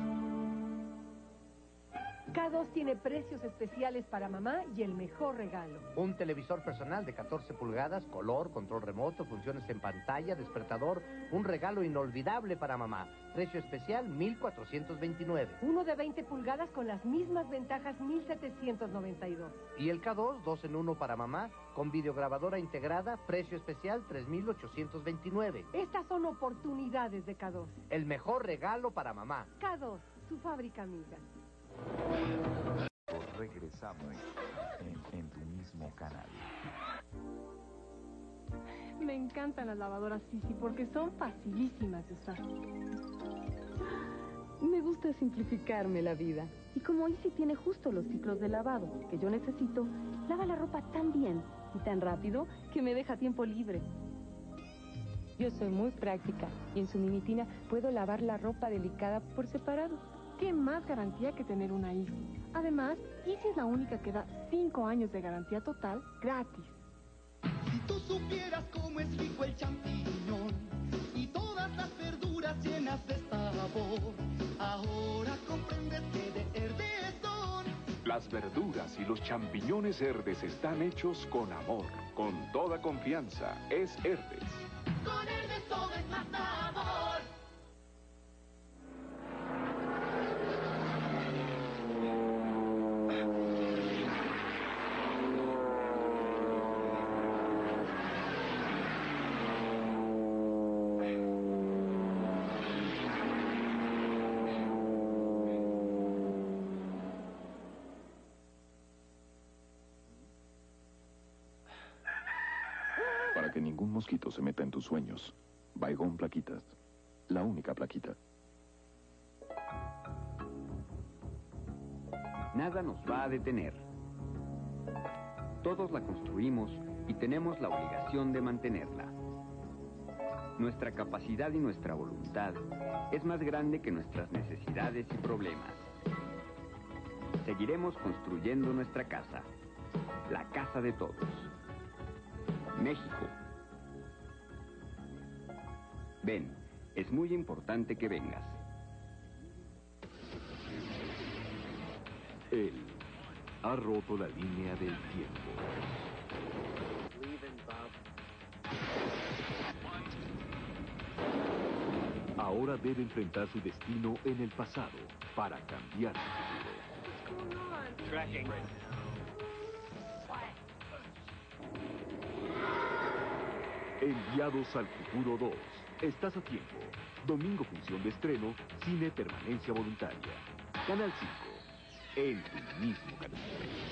K2 tiene precios especiales para mamá y el mejor regalo. Un televisor personal de 14 pulgadas, color, control remoto, funciones en pantalla, despertador, un regalo inolvidable para mamá. Precio especial, 1,429. Uno de 20 pulgadas con las mismas ventajas, 1,792. Y el K2, 2 en 1 para mamá, con videograbadora integrada, precio especial, 3,829. Estas son oportunidades de K2. El mejor regalo para mamá. K2, su fábrica amiga. Regresamos en tu mismo canal. Me encantan las lavadoras Sisi porque son facilísimas de usar. Me gusta simplificarme la vida. Y como Easy tiene justo los ciclos de lavado que yo necesito, lava la ropa tan bien y tan rápido que me deja tiempo libre. Yo soy muy práctica y en su Minitina puedo lavar la ropa delicada por separado. ¿Qué más garantía que tener una Easy? Además, Easy es la única que da 5 años de garantía total gratis. Si tú supieras cómo es rico el champiñón y todas las verduras llenas de sabor, ahora comprendes que de Herdes son. Las verduras y los champiñones Herdes están hechos con amor, con toda confianza. Es Herdes. Con Herdes todo es más sabor. Para que ningún mosquito se meta en tus sueños, Baygon Plaquitas. La única plaquita. Nada nos va a detener. Todos la construimos y tenemos la obligación de mantenerla. Nuestra capacidad y nuestra voluntad es más grande que nuestras necesidades y problemas. Seguiremos construyendo nuestra casa, la casa de todos. México. Ven, es muy importante que vengas. Él ha roto la línea del tiempo. ahora debe enfrentar su destino en el pasado para cambiar su futuro. Tracking. Enviados al futuro 2. Estás a tiempo. Domingo función de estreno, cine permanencia voluntaria. Canal 5. En tu mismo canal.